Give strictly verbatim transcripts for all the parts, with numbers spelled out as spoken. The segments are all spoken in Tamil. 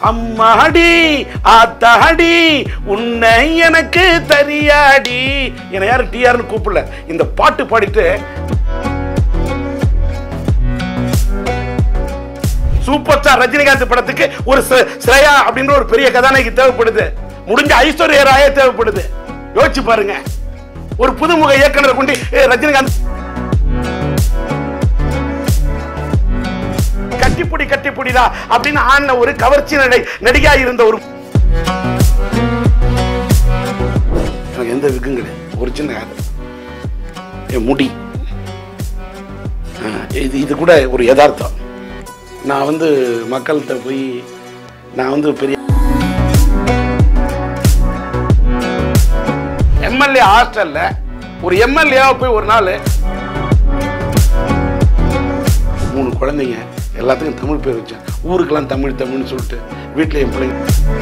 அம்மாடி ஆத்தாடி உன்னை எனக்கு தெரியாடி. என்னை யாரும் டிஆர்னு கூப்பிடல. இந்த பாட்டு பாடிட்டு சூப்பர் ஸ்டார் ரஜினிகாந்த் படத்துக்கு ஒரு ஸ்ரேயா அப்படின்ற ஒரு பெரிய கதாநாயகி தேவைப்படுது. முடிஞ்ச ஐஸ்வர்யா ராயே தேவைப்படுது. யோசிச்சு பாருங்க. ஒரு புதுமுக இயக்குனர் கொண்டு ரஜினிகாந்த் கட்டிப்புடி கட்டிப்புடிடா அப்படின்னு ஆன ஒரு கவர்ச்சி நடை நடிகா இருந்த ஒரு எனக்கு எந்த விக்குங்களே ஒரு சின்ன என் முடி இது இது கூட ஒரு யதார்த்தம். நான் வந்து மக்கள்கிட்ட போய் நான் வந்து பெரிய எம்எல்ஏ ஹாஸ்டல்ல ஒரு எம்எல்ஏ போய் ஒரு நாள் மூணு குழந்தைங்க எல்லாத்துக்கும் தமிழ் பேர் வச்சேன். ஊருக்கெல்லாம் தமிழ் தமிழ்னு சொல்லிட்டு வீட்டில் என் பிள்ளைங்க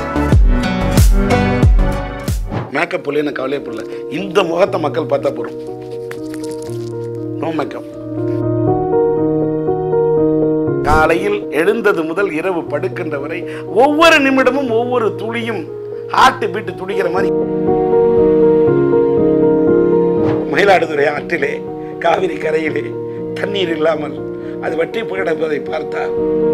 மேக்கப் போல எனக்கு கவலையே போடல. இந்த முகத்தை மக்கள் பார்த்தா போறோம். No makeup. காலையில் எழுந்தது முதல் இரவு படுக்கின்ற வரை ஒவ்வொரு நிமிடமும் ஒவ்வொரு துளியும் ஹார்ட் பீட்டு துடிக்கிற மாதிரி. மயிலாடுதுறை ஆற்றிலே காவிரி கரையிலே தண்ணீர் இல்லாமல் அது வற்றி கிடப்பதை பார்த்தா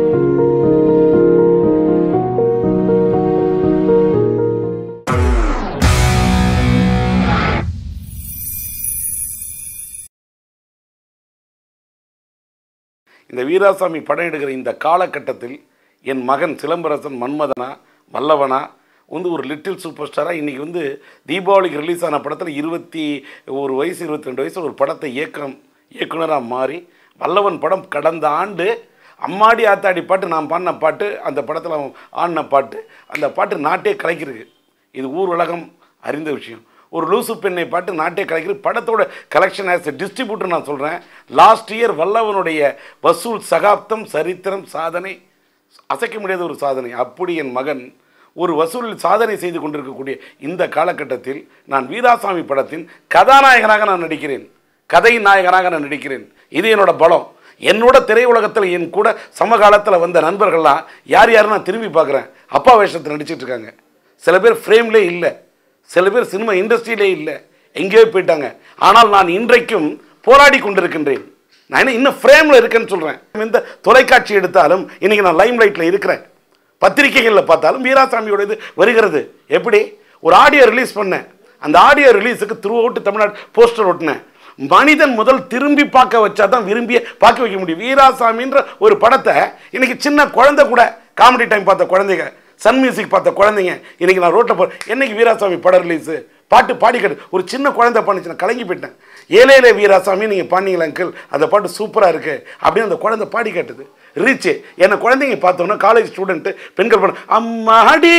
இந்த வீராசாமி படம் எடுக்கிற இந்த காலகட்டத்தில் என் மகன் சிலம்பரசன் மன்மதனா வல்லவனா வந்து ஒரு லிட்டில் சூப்பர் ஸ்டாராக இன்றைக்கி வந்து தீபாவளிக்கு ரிலீஸ் ஆன படத்தில் இருபத்தி ஒரு வயசு இருபத்தி ரெண்டு வயசு ஒரு படத்தை இயக்கம் இயக்குனராக மாறி வல்லவன் படம் கடந்த ஆண்டு அம்மாடி ஆத்தாடி பாட்டு நான் பாடின பாட்டு அந்த படத்தில் ஆடின பாட்டு அந்த பாட்டு நாட்டே கலைக்கிறது. இது ஊர் உலகம் அறிந்த விஷயம். ஒரு லூசு பெண்ணை பாட்டு நாட்டே கலைக்கிறது. படத்தோட கலெக்ஷன் ஆஸ் எ டிஸ்ட்ரிபியூட்டர் நான் சொல்கிறேன். லாஸ்ட் இயர் வல்லவனுடைய வசூல் சகாப்தம் சரித்திரம் சாதனை அசைக்க முடியாத ஒரு சாதனை. அப்படி என் மகன் ஒரு வசூலில் சாதனை செய்து கொண்டிருக்கக்கூடிய இந்த காலகட்டத்தில் நான் வீராசாமி படத்தின் கதாநாயகனாக நான் நடிக்கிறேன். கதை நாயகனாக நான் நடிக்கிறேன். இது என்னோட பலம். என்னோட திரையுலகத்தில் என் கூட சமகாலத்தில் வந்த நண்பர்கள்லாம் யார் யாரும் நான் திரும்பி பார்க்குறேன். அப்பா வேஷத்தில் நடிச்சிட்டு இருக்காங்க. சில பேர் ஃப்ரேம்லே இல்லை, சில பேர் சினிமா இண்டஸ்ட்ரியிலே இல்லை, எங்கேயோ போயிட்டாங்க. ஆனால் நான் இன்றைக்கும் போராடி கொண்டிருக்கின்றேன். நான் என்ன இன்னும் ஃப்ரேமில் இருக்கேன்னு சொல்கிறேன். இந்த தொலைக்காட்சி எடுத்தாலும் இன்றைக்கி நான் லைம் லைட்டில் இருக்கிறேன். பத்திரிகைகளில் பார்த்தாலும் வீராசாமியோட இது வருகிறது. எப்படி ஒரு ஆடியோ ரிலீஸ் பண்ணேன். அந்த ஆடியோ ரிலீஸுக்கு த்ரூ அவுட் தமிழ்நாடு போஸ்டர் ஒட்டினேன். மனிதன் முதல் திரும்பி பார்க்க வச்சா தான் விரும்பிய பார்க்க வைக்க முடியும். வீராசாமின்ற ஒரு படத்தை இன்னைக்கு சின்ன குழந்தை கூட காமெடி டைம் பார்த்த குழந்தைங்க, சன் மியூசிக் பார்த்த குழந்தைங்க இன்னைக்கு நான் ரோட்டில் போ என்னைக்கு வீராசாமி படம் ரிலீஸு பாட்டு பாடி கட்டு ஒரு சின்ன குழந்தை பாடிச்சு நான் கலங்கி போயிட்டேன். ஏழையிலே வீராசாமி நீங்கள் பாடினீங்களா அங்கிள், அந்த பாட்டு சூப்பராக இருக்குது அப்படின்னு அந்த குழந்தை பாடி காட்டுது. ரீச்சு என்னை குழந்தைங்க பார்த்தோன்னா காலேஜ் ஸ்டூடெண்ட்டு பெண்கள் பண்ண அம்மாடி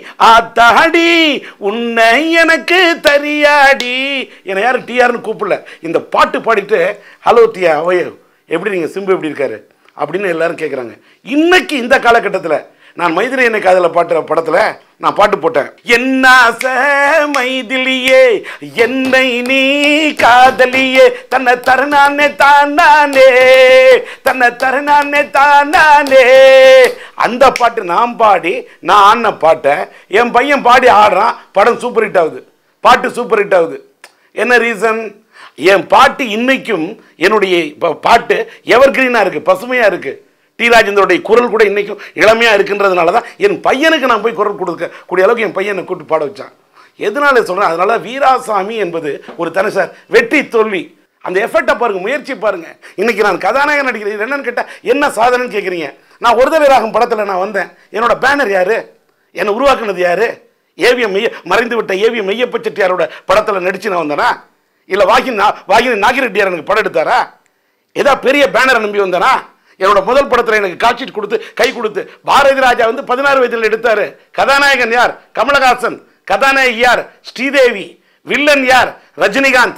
ஆத்தாடி உன்னை எனக்கு தெரியாடி. என்னை யாரும் டிஆர்னு கூப்பிடல. இந்த பாட்டு பாடிட்டு ஹலோ டியா ஓயோ எப்படி நீங்கள் சிம்பு எப்படி இருக்காரு அப்படின்னு எல்லாரும் கேட்குறாங்க. இன்னைக்கு இந்த காலகட்டத்தில் நான் மைதிலி என்னை காதல பாட்டு படத்தில் நான் பாட்டு போட்டேன். என்ன மைதிலியே என்னை நீ காதலியே தன்னை தருணானே தானானே தன்னை தருணானே தானானே அந்த பாட்டு நான் பாடி நான் ஆடின பாட்டை என் பையன் பாடி ஆடுறான். படம் சூப்பர் ஹிட் ஆகுது, பாட்டு சூப்பர் ஹிட் ஆகுது. என்ன ரீசன்? என் பாட்டு இன்னைக்கும் என்னுடைய பாட்டு எவர் கிரீனாக இருக்குது, பசுமையாக இருக்குது. டி ராஜேந்தருடைய குரல் கூட இன்றைக்கும் இளமையாக இருக்குன்றதுனால தான் என் பையனுக்கு நான் போய் குரல் கொடுக்கக்கூடிய அளவுக்கு என் பையனை கூட்டு பாட வச்சான். எதனால சொல்கிறேன்? அதனால் வீராசாமி என்பது ஒரு தனி சார் வெற்றி தோல்வி அந்த எஃபர்ட்டை பாருங்கள், முயற்சி பாருங்கள். இன்றைக்கி நான் கதாநாயகன் நடிக்கிறேன். இது என்னன்னு கேட்டால் என்ன சாதனைன்னு கேட்குறீங்க. நான் ஒருதலை ராகம் படத்தில் நான் வந்தேன். என்னோட பேனர் யார், என்னை உருவாக்குனது யார்? ஏவிஎம் மெய்ய மறைந்து விட்ட ஏவிஎம் மெய்யப்ப செட்டியாரோட படத்தில் நடித்து நான் வந்தேனா? இல்லை வாகினி வாகினி நாகிரெட்டியார் எனக்கு படம் எடுத்தாரா? ஏதா பெரிய பேனரை நம்பி வந்தேனா? என்னோட முதல் படத்தில் எனக்கு காட்சி கொடுத்து கை கொடுத்து பாரதி ராஜா வந்து பதினாறு வயதில் எடுத்தார். கதாநாயகன் யார்? கமலஹாசன். கதாநாயகி யார்? ஸ்ரீதேவி. வில்லன் யார்? ரஜினிகாந்த்.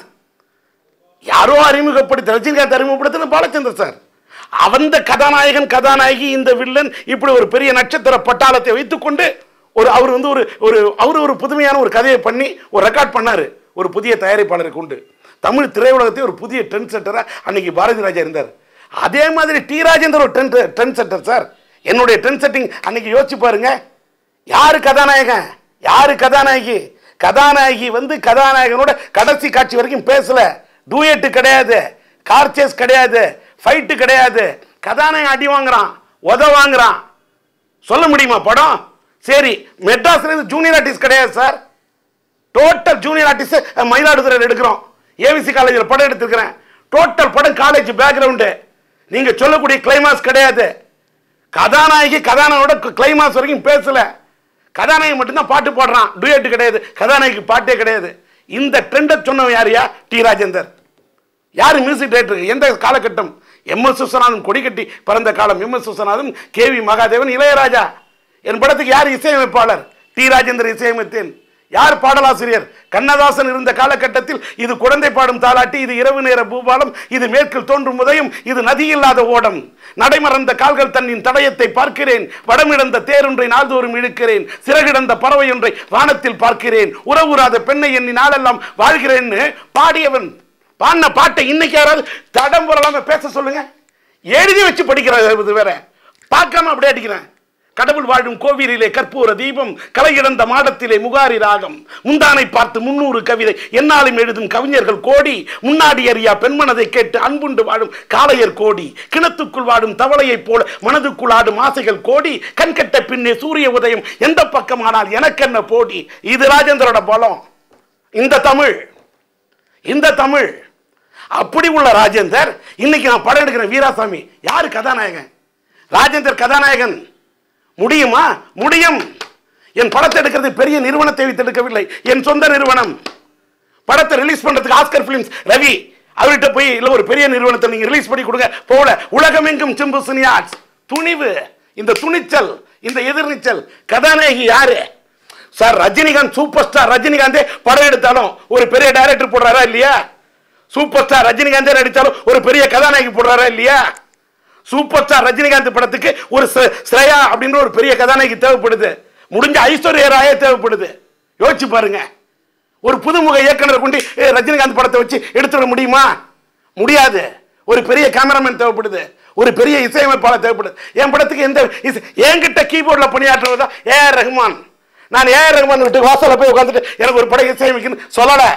யாரோ அறிமுகப்படுத்த ரஜினிகாந்த் அறிமுகப்படுத்தின பாலச்சந்தர் சார். அந்த கதாநாயகன் கதாநாயகி இந்த வில்லன் இப்படி ஒரு பெரிய நட்சத்திர பட்டாளத்தை வைத்துக்கொண்டு ஒரு அவர் வந்து ஒரு ஒரு அவர் ஒரு புதுமையான ஒரு கதையை பண்ணி ஒரு ரெக்கார்ட் பண்ணார். ஒரு புதிய தயாரிப்பாளரை கொண்டு தமிழ் திரையுலகத்தை ஒரு புதிய ட்ரெண்ட் செட்டராக அன்னைக்கு பாரதி ராஜா இருந்தார். அதே மாதிரி டி ராஜேந்தர் ஒரு ட்ரெண்ட் ட்ரெண்ட் செட்டர் சார். என்னுடைய ட்ரெண்ட் செட்டிங் அன்னைக்கு யோசிச்சு பாருங்க. யாரு கதாநாயகன், யாரு கதாநாயகி? கதாநாயகி வந்து கதாநாயகனோட கடைசி காட்சி வரைக்கும் பேசல. டூயட் கிடையாது, கார்ச்சேஸ் கிடையாது, ஃபைட்டு கிடையாது. கதாநாயகன் அடி வாங்குறான், உத வாங்குறான். சொல்ல முடியுமா படம்? சரி, மெட்ராஸ்ல இருந்து ஜூனியர் ஆர்டிஸ்ட் கிடையாது sir. Total junior artist Mayiladuthurai எடுக்கிறோம். ஏவிசி காலேஜில் படம் எடுத்துக்கிறேன். டோட்டல் படம் காலேஜ் பேக்ரவுண்டு. நீங்க சொல்லக்கூடிய கிளைமாக்ஸ் கிடையாது. கதாநாயகி கதாநாயகனோட கிளைமாக்ஸ் வரைக்கும் பேசல. கதாநாயகி மட்டும்தான் பாட்டு பாடுறான், டூயட் கிடையாது. கதாநாயகி பாட்டே கிடையாது. இந்த ட்ரெண்டை சொன்னவன் யாரையா? டி ராஜேந்தர். யாரு மியூசிக் டைரக்டர்? எந்த காலகட்டம்? எம் எஸ் விஸ்வநாதன் கொடி கட்டி பிறந்த காலம். M S Viswanathan, K V Mahadevan, Ilaiyaraaja. என் படத்துக்கு யார் இசையமைப்பாளர்? டி ராஜேந்தர் இசையமைத்தேன். யார் பாடலாசிரியர்? கண்ணதாசன் இருந்த காலகட்டத்தில் இது குழந்தை பாடும் தாலாட்டி, இது இரவு நேர பூபாலம், இது மேற்கில் தோன்றும் உதயம், இது நதியில்லாத ஓடம், நடைமறந்த கால்கள் தன்னின் தடயத்தை பார்க்கிறேன், வடமிழந்த தேரொன்றை நாள்தோறும் இழுக்கிறேன், சிறகிடந்த பறவை ஒன்றை வானத்தில் பார்க்கிறேன், உறவுறாத பெண்ணை எண்ணி நாளெல்லாம் வாழ்கிறேன்னு பாடியவன். பாடின பாட்டை இன்னைக்கு யாராவது தடம் போறாம பேச சொல்லுங்க. எழுதி வச்சு படிக்கிறது வேற, பார்க்காம அப்படியே அடிக்கிறேன். கடவுள் வாழும் கோவிலிலே கற்பூர தீபம், கலையிழந்த மாடத்திலே முகாரி ராகம், முந்தானை பார்த்து முன்னூறு கவிதை என்னாலும் எழுதும் கவிஞர்கள் கோடி, முன்னாடி அறியா பெண்மனதை கேட்டு அன்புண்டு வாழும் காளையர் கோடி, கிணத்துக்குள் வாடும் தவளையை போல மனதுக்குள் ஆடும் ஆசைகள் கோடி, கண்கட்ட பின்னே சூரிய உதயம் எந்த பக்கமானால் எனக்கென்ன போடி. இது ராஜேந்திரோட பலம். இந்த தமிழ், இந்த தமிழ். அப்படி உள்ள ராஜேந்தர் இன்னைக்கு நான் படம் எடுக்கிறேன். வீராசாமி யாரு கதாநாயகன்? ராஜேந்தர் கதாநாயகன். முடியுமா? முடியும். என் படத்தை எடுக்கிறது பெரிய நிறுவனத்தை வைத்து எடுக்கவில்லை, என் சொந்த நிறுவனம். படத்தை ரிலீஸ் பண்றதுக்கு ஆஸ்கர் பிலிம்ஸ் ரவி அவர்கிட்ட போய் இல்ல ஒரு பெரிய நிறுவனத்தை நீங்க ரிலீஸ் பண்ணி கொடுங்க போல. உலகமெங்கும் சிம்பு சினியார்ட்ஸ். துணிவு, இந்த துணிச்சல், இந்த எதிர்நீச்சல். கதாநாயகி யாரு சார்? ரஜினிகாந்த். சூப்பர் ஸ்டார் ரஜினிகாந்தே படம் எடுத்தாலும் ஒரு பெரிய டைரக்டர் போடுறாரா இல்லையா? சூப்பர் ஸ்டார் ரஜினிகாந்தே நடித்தாலும் ஒரு பெரிய கதாநாயகி போடுறாரா இல்லையா? சூப்பர் ஸ்டார் ரஜினிகாந்த் படத்துக்கு ஒரு ஸ்ரேயா அப்படின்ற ஒரு பெரிய கதாநாயகி தேவைப்படுது. முடிஞ்ச ஐஸ்வர்யா ராயே தேவைப்படுது. யோசிச்சு பாருங்க. ஒரு புதுமுக இயக்குனர் கொண்டு ரஜினிகாந்த் படத்தை வச்சு எடுத்துட முடியுமா? முடியாது. ஒரு பெரிய கேமராமேன் தேவைப்படுது, ஒரு பெரிய இசையமைப்பாளர் தேவைப்படுது. என் படத்துக்கு எந்த என்கிட்ட கீபோர்டில் பணியாற்றுவதா ஏ ஆர் ரஹ்மான். நான் ஏ ஆர் ரஹ்மான் விட்டு வாசலில் போய் உட்காந்துட்டு எனக்கு ஒரு படம் இசையமைக்குன்னு சொல்லலை.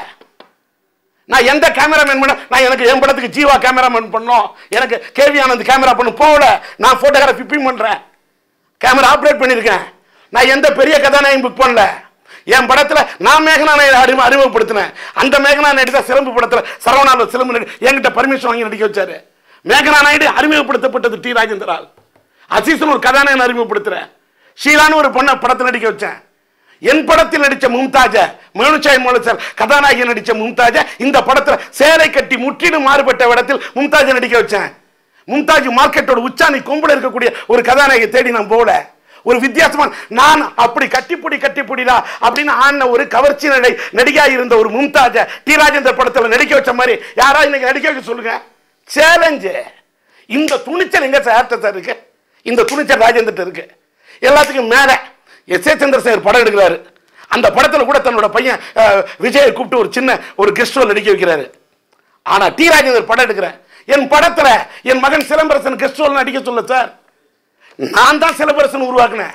நான் எந்த கேமராமேன் பண்ண, நான் எனக்கு என் படத்துக்கு ஜீவா கேமராமேன் பண்ணோம், எனக்கு கேவி ஆனந்த் கேமரா பண்ண போகல. நான் போட்டோகிராஃபி பிப்பிங் பண்றேன், கேமரா ஆப்ரேட் பண்ணியிருக்கேன். நான் எந்த பெரிய கதாநாயகம் புக் பண்ணல. என் படத்தில் நான் மேகனா அறிமுக அறிமுகப்படுத்தினேன். அந்த மேகனா நடித்த சிலம்பு படத்தில் சரவணால சிலம்பு நடி என்கிட்ட பர்மிஷன் வாங்கி நடிக்க வச்சாரு. மேகனா நாயுடு அறிமுகப்படுத்தப்பட்டது டி ராஜேந்திரால். அசீசன் ஒரு கதாநாயகன் அறிமுகப்படுத்துறேன். ஷீலான்னு ஒரு பொண்ணை படத்தில் நடிக்க வச்சேன். என் படத்தில் நடிச்ச மும்தாஜ மனுஷாய் மோலசர் கதாநாயகி நடிச்ச மும்தாஜ இந்த படத்தில் சேலை கட்டி முற்றிலும் மாறுபட்ட இடத்தில் மும்தாஜ நடிக்க வச்சேன். மும்தாஜ் மார்க்கெட்டோட உச்சாணி கொம்புல இருக்கக்கூடிய ஒரு கதாநாயகி தேடி நான் போல. ஒரு வித்தியாசமான நான் அப்படி கட்டிப்புடி கட்டிப்புடிடா அப்படின்னு ஆன ஒரு கவர்ச்சி நடை நடிகா இருந்த ஒரு மும்தாஜ டி ராஜேந்தர் படத்தில் நடிக்க வச்ச மாதிரி யாரா இன்னைக்கு நடிக்க வைக்க சொல்லுங்க. சேலஞ்சு. இந்த துணிச்சல் எங்க சார் இருக்கு? இந்த துணிச்சல் ராஜேந்தர் இருக்கு. எல்லாத்துக்கும் மேல எஸ் ஏ சந்திரசேகர் படம் எடுக்கிறாரு. அந்த படத்தில் கூட தன்னோட பையன் விஜயை கூப்பிட்டு ஒரு சின்ன ஒரு கெஸ்ட் ரோல் நடிக்க வைக்கிறாரு. ஆனா டி ராஜேந்தர் படம் எடுக்கிறேன். என் படத்துல என் மகன் சிலம்பரசன் கெஸ்ட் ரோல் நடிக்க சொல்ல சார். நான் தான் சிலம்பரசன் உருவாக்குனேன்.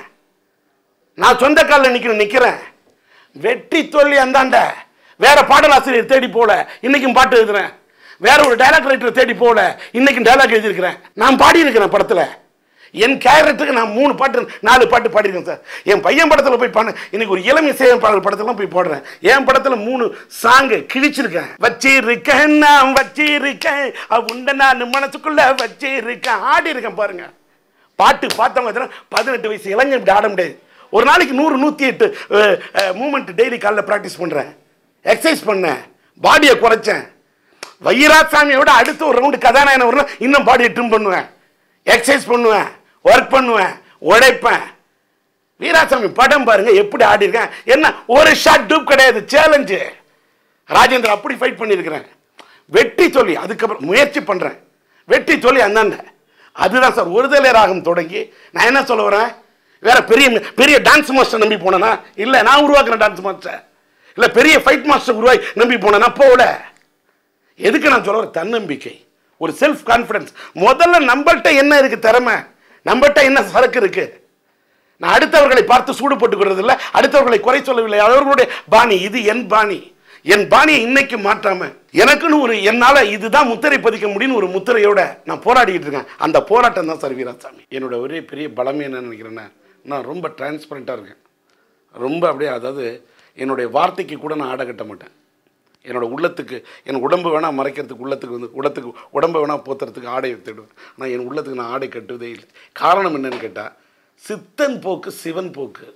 நான் சொந்த காலில் நிக்கிறேன் நிக்கிறேன் வெற்றி தோல்வி அந்தாண்ட. வேற பாடலாசிரியர் தேடி போல இன்னைக்கும் பாட்டு எழுதுறேன். வேற ஒரு டைலாக் ரைட்டர் தேடி போல இன்னைக்கும் டைலாக் எழுதியிருக்கிறேன். நான் பாடி இருக்கிறேன் படத்துல. என் கேரக்டருக்கு நான் மூணு பாட்டு நாலு பாட்டு பாடிருக்கேன் சார். என் பையன் படத்தில் போய் பண்ண இன்னைக்கு ஒரு இளமை இசையமைப்பாளர் படத்தெல்லாம் போய் போடுறேன். என் படத்தில் மூணு சாங்கு கிழிச்சிருக்கேன். வச்சிருக்கேன் நான் வச்சிருக்கேன் உண்ட நான் மனசுக்குள்ள வச்சிருக்கேன் ஆடி இருக்கேன் பாருங்க. பாட்டு பார்த்தவங்க பதினெட்டு வயசு இளைஞன் இப்படி ஆட முடியாது. ஒரு நாளைக்கு நூறு நூற்றி எட்டு மூமெண்ட் டெய்லி காலைல ப்ராக்டிஸ் பண்ணுறேன். எக்ஸசைஸ் பண்ணேன், பாடியை குறைச்சேன். வைராசாமியை விட அடுத்த ஒரு ரவுண்டு கதாநாயகன் வரணும் இன்னும் பாடியை ட்ரிம் பண்ணுவேன், எக்ஸசைஸ் பண்ணுவேன், ஒர்க் பண்ணுவேன், உழைப்பேன். வீராசாமி படம் பாருங்க எப்படி ஆடி இருக்கேன். என்ன ஒரு ஷாட் டூப் கிடையாது, சேலஞ்சு. ராஜேந்திர அப்படி ஃபைட் பண்ணியிருக்கிறேன். வெற்றி சொல்லி அதுக்கப்புறம் முயற்சி பண்றேன். வெற்றி சொல்லி அந்தாண்ட அதுதான் சார் ஒருதலை ராகம் தொடங்கி. நான் என்ன சொல்ல வரேன், வேற பெரிய பெரிய டான்ஸ் மாஸ்டர் நம்பி போனேன்னா இல்லை, நான் உருவாக்குற டான்ஸ் மாஸ்டர் இல்லை, பெரிய ஃபைட் மாஸ்டர் உருவாக்கி நம்பி போனேன்னா போல. எதுக்கு நான் சொல்ல வரேன், தன்னம்பிக்கை, ஒரு செல்ஃப் கான்ஃபிடன்ஸ். முதல்ல நம்மள்கிட்ட என்ன இருக்கு திறமை, நம்மள்கிட்ட என்ன சரக்கு இருக்கு. நான் அடுத்தவர்களை பார்த்து சூடு போட்டுக்கிறது இல்லை, அடுத்தவர்களை குறை சொல்லவில்லை. அவர்களுடைய பாணி இது, என் பாணி. என் பாணியை இன்னைக்கு மாற்றாம எனக்குன்னு ஒரு என்னால இதுதான் முத்திரை பதிக்க முடியும்னு ஒரு முத்திரையோட நான் போராடிட்டு இருக்கேன். அந்த போராட்டம் தான் சார் வீராசாமி. என்னோட ஒரே பெரிய பலமே என்னன்னு நினைக்கிறேன்னா, நான் ரொம்ப டிரான்ஸ்பரண்டாக இருக்கேன். ரொம்ப அப்படியே, அதாவது என்னுடைய வார்த்தைக்கு கூட நான் ஆடை கட்ட மாட்டேன். என்னோடய உள்ளத்துக்கு, என் உடம்பு வேணால் மறைக்கிறதுக்கு, உள்ளத்துக்கு வந்து உள்ளத்துக்கு உடம்பை வேணால் போத்துறதுக்கு ஆடை எடுத்துடுவேன். ஆனால் என் உள்ளத்துக்கு நான் ஆடை கட்டுவதே இல்லை. காரணம் என்னன்னு கேட்டால், சித்தன் போக்கு சிவன் போக்கு.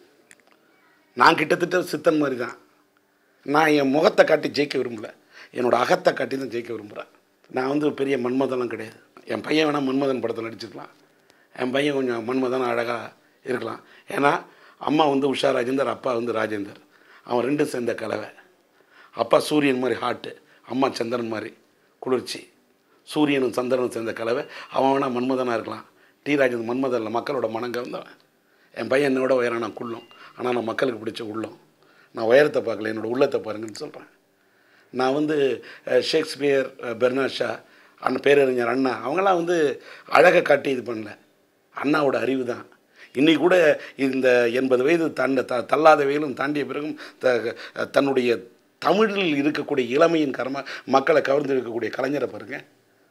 நான் கிட்டத்தட்ட சித்தன் மாதிரி தான். நான் என் முகத்தை காட்டி ஜெயிக்க விரும்பலை, என்னோடய அகத்தை காட்டி தான் ஜெயிக்க விரும்புகிறேன். நான் வந்து பெரிய மன்மதெல்லாம் கிடையாது. என் பையன் வேணால் மன்மதன் படத்தில் நடிச்சிருக்கலாம், என் பையன் கொஞ்சம் மன்மதன் அழகாக இருக்கலாம். ஏன்னா அம்மா வந்து உஷா ராஜேந்தர், அப்பா வந்து ராஜேந்தர். அவன் ரெண்டும் சேர்ந்த கலவை. அப்பா சூரியன் மாதிரி ஹாட்டு, அம்மா சந்திரன் மாதிரி குளிர்ச்சி. சூரியனும் சந்திரனும் சேர்ந்த கலவை. அவன் வேணால் மன்மதனாக இருக்கலாம். டி ராஜேந்தர் மன்மதனில் மக்களோட மனங்க வந்தவன். என் பையன் என்னோட உயரம், நான் குள்ளம். ஆனால் நான் மக்களுக்கு பிடிச்ச உள்ளம். நான் உயரத்தை பார்க்கல, என்னோடய உள்ளத்தை பாருங்கன்னு சொல்கிறேன். நான் வந்து ஷேக்ஸ்பியர், பெர்னாஷா, அண்ணா பேரறிஞர் அண்ணா, அவங்களாம் வந்து அழகை காட்டி இது பண்ணல. அண்ணாவோட அறிவு தான். இன்றைக்கி கூட இந்த எண்பது வயது தாண்ட த தள்ளாத வயலும் தாண்டிய பிறகும் த தன்னுடைய தமிழில் இருக்கக்கூடிய இளமையின் கரமாக மக்களை கவர்ந்து இருக்கக்கூடிய கலைஞரை பாருங்கள்.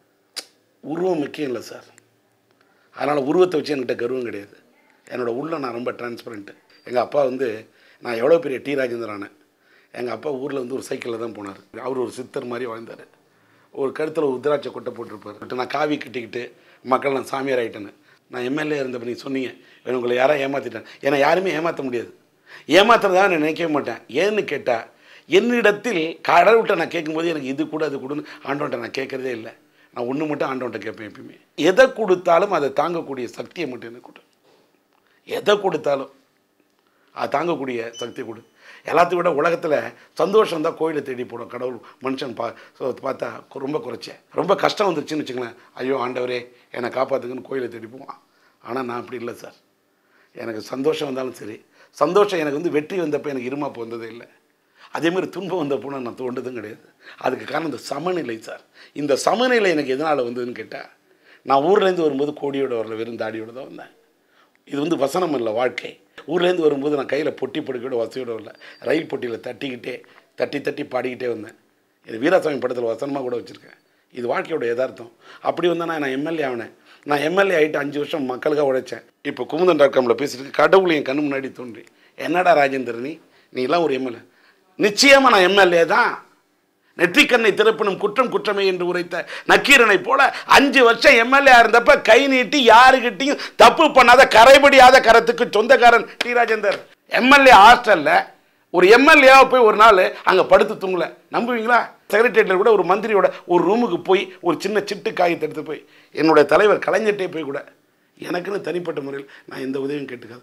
உருவம் முக்கியம் இல்லை சார். அதனால் உருவத்தை வச்சு என்கிட்ட கர்வம் கிடையாது. என்னோடய உள்ள நான் ரொம்ப டிரான்ஸ்பரண்ட்டு. எங்கள் அப்பா வந்து, நான் எவ்வளோ பெரிய டி ராஜேந்திரானேன். எங்கள் அப்பா ஊரில் வந்து ஒரு சைக்கிளில் தான் போனார். அவர் ஒரு சித்தர் மாதிரி வாழ்ந்தார். ஒரு கழுத்தில் ஒரு உத்ராட்சை கொட்டை போட்டிருப்பார். நான் காவி கட்டிக்கிட்டு மக்கள் நான் சாமியார் ஆகிட்டேன்னு. நான் எம்எல்ஏ இருந்தப்போ நீங்கள் சொன்னீங்க, உங்களை யாராவது ஏமாற்றிட்டேன். ஏன்னா யாருமே ஏமாற்ற முடியாது. ஏமாத்துறதா நான் நினைக்கவே மாட்டேன். ஏன்னு கேட்டால், என்னிடத்தில் கடவுள்கிட்ட நான் கேட்கும்போது எனக்கு இது கூட அது கூடன்னு ஆண்டவன்ட்ட நான் கேட்குறதே இல்லை. நான் ஒன்று மட்டும் ஆண்டவன்ட்ட கேட்பேன் எப்பயுமே. எதை கொடுத்தாலும் அதை தாங்கக்கூடிய சக்தியை மட்டும் எனக்கு கொடு. எதை கொடுத்தாலும் அது தாங்கக்கூடிய சக்தி கொடு. எல்லாத்தையும் விட உலகத்தில் சந்தோஷம் தான் கோயிலை தேடி போடும். கடவுள் மனுஷன் பா பார்த்தா ரொம்ப குறைச்சேன். ரொம்ப கஷ்டம் வந்துருச்சுன்னு வச்சுங்களேன், ஐயோ ஆண்டவரே என்னை காப்பாற்றுக்குன்னு கோயிலை தேடி போவான். ஆனால் நான் அப்படி இல்லை சார். எனக்கு சந்தோஷம் வந்தாலும் சரி, சந்தோஷம் எனக்கு வந்து வெற்றி வந்தப்போ எனக்கு இருமாப்பு வந்ததே இல்லை. அதேமாதிரி துன்பம் வந்தப்போ நான் தோண்டதும் கிடையாது. அதுக்கு காரணம் இந்த சமநிலை சார். இந்த சமநிலை எனக்கு எதனால் வந்ததுன்னு கேட்டால், நான் ஊர்லேருந்து வரும்போது கோடியோட வரல, வெறும் தாடியோடு தான் வந்தேன். இது வந்து வசனம் இல்லை, வாழ்க்கை. ஊர்லேருந்து வரும்போது நான் கையில் பொட்டி பொடிக்கோட வசதியோடு வரல, ரயில் பொட்டியில் தட்டிக்கிட்டே தட்டி தட்டி பாடிக்கிட்டே வந்தேன். இது வீராசாமி படத்தில் வசனமாக கூட வச்சுருக்கேன். இது வாழ்க்கையோட யதார்த்தம். அப்படி வந்தேன்னா நான் எம்எல்ஏ ஆனேன். நான் எம்எல்ஏ ஆகிட்டு அஞ்சு வருஷம் மக்களுக்காக உழைச்சேன். இப்போ குமுதன் டாட் காமில் பேசிட்டு கடவுள் என் கண்ணு முன்னாடி தோன்றி, என்னடா ராஜேந்தர் நீ நீ எல்லாம் ஒரு எம்எல்ஏ? நிச்சயமாக நான் எம்எல்ஏ தான். நெற்றிக்கண்ணை திறப்பினும் குற்றம் குற்றமே என்று உரைத்த நக்கீரனை போல அஞ்சு வருஷம் எம்எல்ஏ இருந்தப்ப கை நீட்டி யாருக்கிட்டையும் தப்பு பண்ணாத கரைபடியாத கரத்துக்கு சொந்தக்காரன் டி ராஜேந்தர். எம்எல்ஏ ஹாஸ்டல்ல ஒரு எம்எல்ஏவாக போய் ஒரு நாள் அங்கே படுத்து தூங்கல, நம்புவீங்களா? செக்ரட்டரியேட்டில் கூட ஒரு மந்திரியோட ஒரு ரூமுக்கு போய் ஒரு சின்ன சிட்டு காயத்தை எடுத்து போய் என்னுடைய தலைவர் கலைஞர்கிட்டே போய் கூட எனக்குன்னு தனிப்பட்ட முறையில் நான் எந்த உதவியும் கேட்டுக்காத.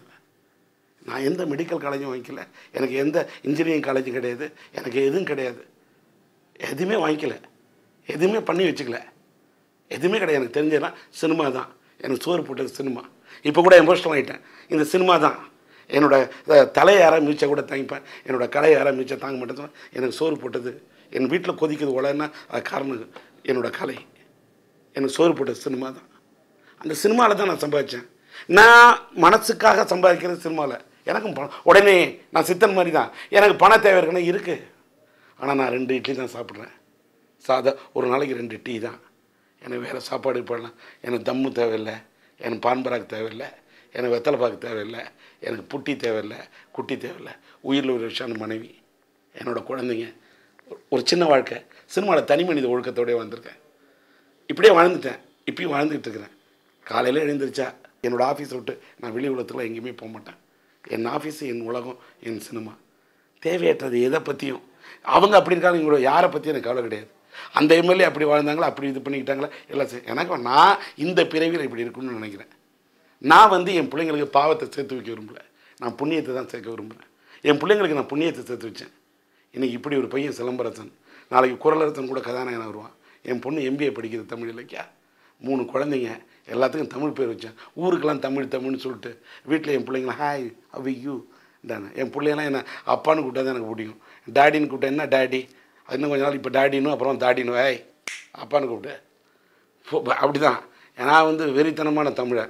நான் எந்த மெடிக்கல் காலேஜும் வாங்கிக்கல, எனக்கு எந்த இன்ஜினியரிங் காலேஜும் கிடையாது, எனக்கு எதுவும் கிடையாது. எதுவுமே வாங்கிக்கல, எதுவுமே பண்ணி வச்சுக்கல, எதுவுமே கிடையாது. எனக்கு தெரிஞ்சதுன்னா சினிமா தான். எனக்கு சோறு போட்டது சினிமா. இப்போ கூட எமோஷனல் ஆகிட்டேன். இந்த சினிமா தான் என்னோடய தலையை யாராவது மிச்சம் கூட தாங்கிப்பேன், என்னோடய கலையை யாராவது மிச்சம் தாங்க மாட்டேன். எனக்கு சோறு போட்டது, என் வீட்டில் கொதிக்குது உலகன்னா அது காரணம் என்னோடய கலை. எனக்கு சோறு போட்டது சினிமா தான். அந்த சினிமாவில் தான் நான் சம்பாதிச்சேன். நான் மனசுக்காக சம்பாதிக்கிறது சினிமாவில். எனக்கும் பணம் உடனே நான் சித்தன் மாதிரி தான். எனக்கு பண தேவை இருக்குன்னா இருக்குது. ஆனால் நான் ரெண்டு இட்லி தான் சாப்பிட்றேன். சாதா ஒரு நாளைக்கு ரெண்டு டீ தான். எனக்கு வேறு சாப்பாடு போடலாம். எனக்கு தம்மு தேவையில்லை, எனக்கு பான்பராக்கு தேவையில்லை, எனக்கு வெத்தலை பாக்கு தேவையில்லை, எனக்கு புட்டி தேவையில்லை, குட்டி தேவையில்லை. உயிரில் ஒரு விஷயம் மனைவி, என்னோடய குழந்தைங்க, ஒரு சின்ன வாழ்க்கை. சினிமாவில் தனி மனித ஒழுக்கத்தோடய வந்திருக்கேன். இப்படியே வாழ்ந்துட்டேன், இப்பயும் வாழ்ந்துக்கிட்டு இருக்கிறேன். காலையில் எழுந்திரிச்சா என்னோடய ஆஃபீஸை விட்டு நான் வெளி உலகத்தில் எங்கேயுமே போக மாட்டேன். என் ஆஃபீஸு, என் உலகம், என் சினிமா. தேவையற்றது எதை பற்றியும் அவங்க அப்படி இருக்காங்க, இவங்களோட யாரை பற்றியும் எனக்கு கவலை கிடையாது. அந்த எம்எல்ஏ அப்படி வாழ்ந்தாங்களா, அப்படி இது பண்ணிக்கிட்டாங்களா, எல்லாம் சரி. எனக்கு நான் இந்த பிறவியில் இப்படி இருக்குன்னு நினைக்கிறேன். நான் வந்து என் பிள்ளைங்களுக்கு பாவத்தை சேர்த்து வைக்க விரும்பலை, நான் புண்ணியத்தை தான் சேர்க்க விரும்புகிறேன். என் பிள்ளைங்களுக்கு நான் புண்ணியத்தை சேர்த்து வச்சேன். இன்றைக்கி இப்படி ஒரு பையன் சிலம்பரசன், நாளைக்கு குரலரசன் கூட கதாநாயகனாக வருவான். என் பொண்ணு எம்பிஏ படிக்கிறது தமிழ் இலக்கியா. மூணு குழந்தைங்க, எல்லாத்துக்கும் தமிழ் பேர் வச்சேன். ஊருக்கெல்லாம் தமிழ் தமிழ்னு சொல்லிட்டு வீட்டில் என் பிள்ளைங்களாம் ஹாய் அவி யூ தானே. என் பிள்ளைங்களாம் என்ன அப்பான்னு கூப்பிட்டா தான் எனக்கு பிடிக்கும். டேடின்னு கூப்பிட்டா என்ன டேடி, அது இன்னும் கொஞ்ச நாள் இப்போ டேடினும் அப்புறம் தாடினு ஏய் அப்பான்னு கூப்பிட்டு அப்படி தான். ஏன்னா வந்து வெறித்தனமான தமிழை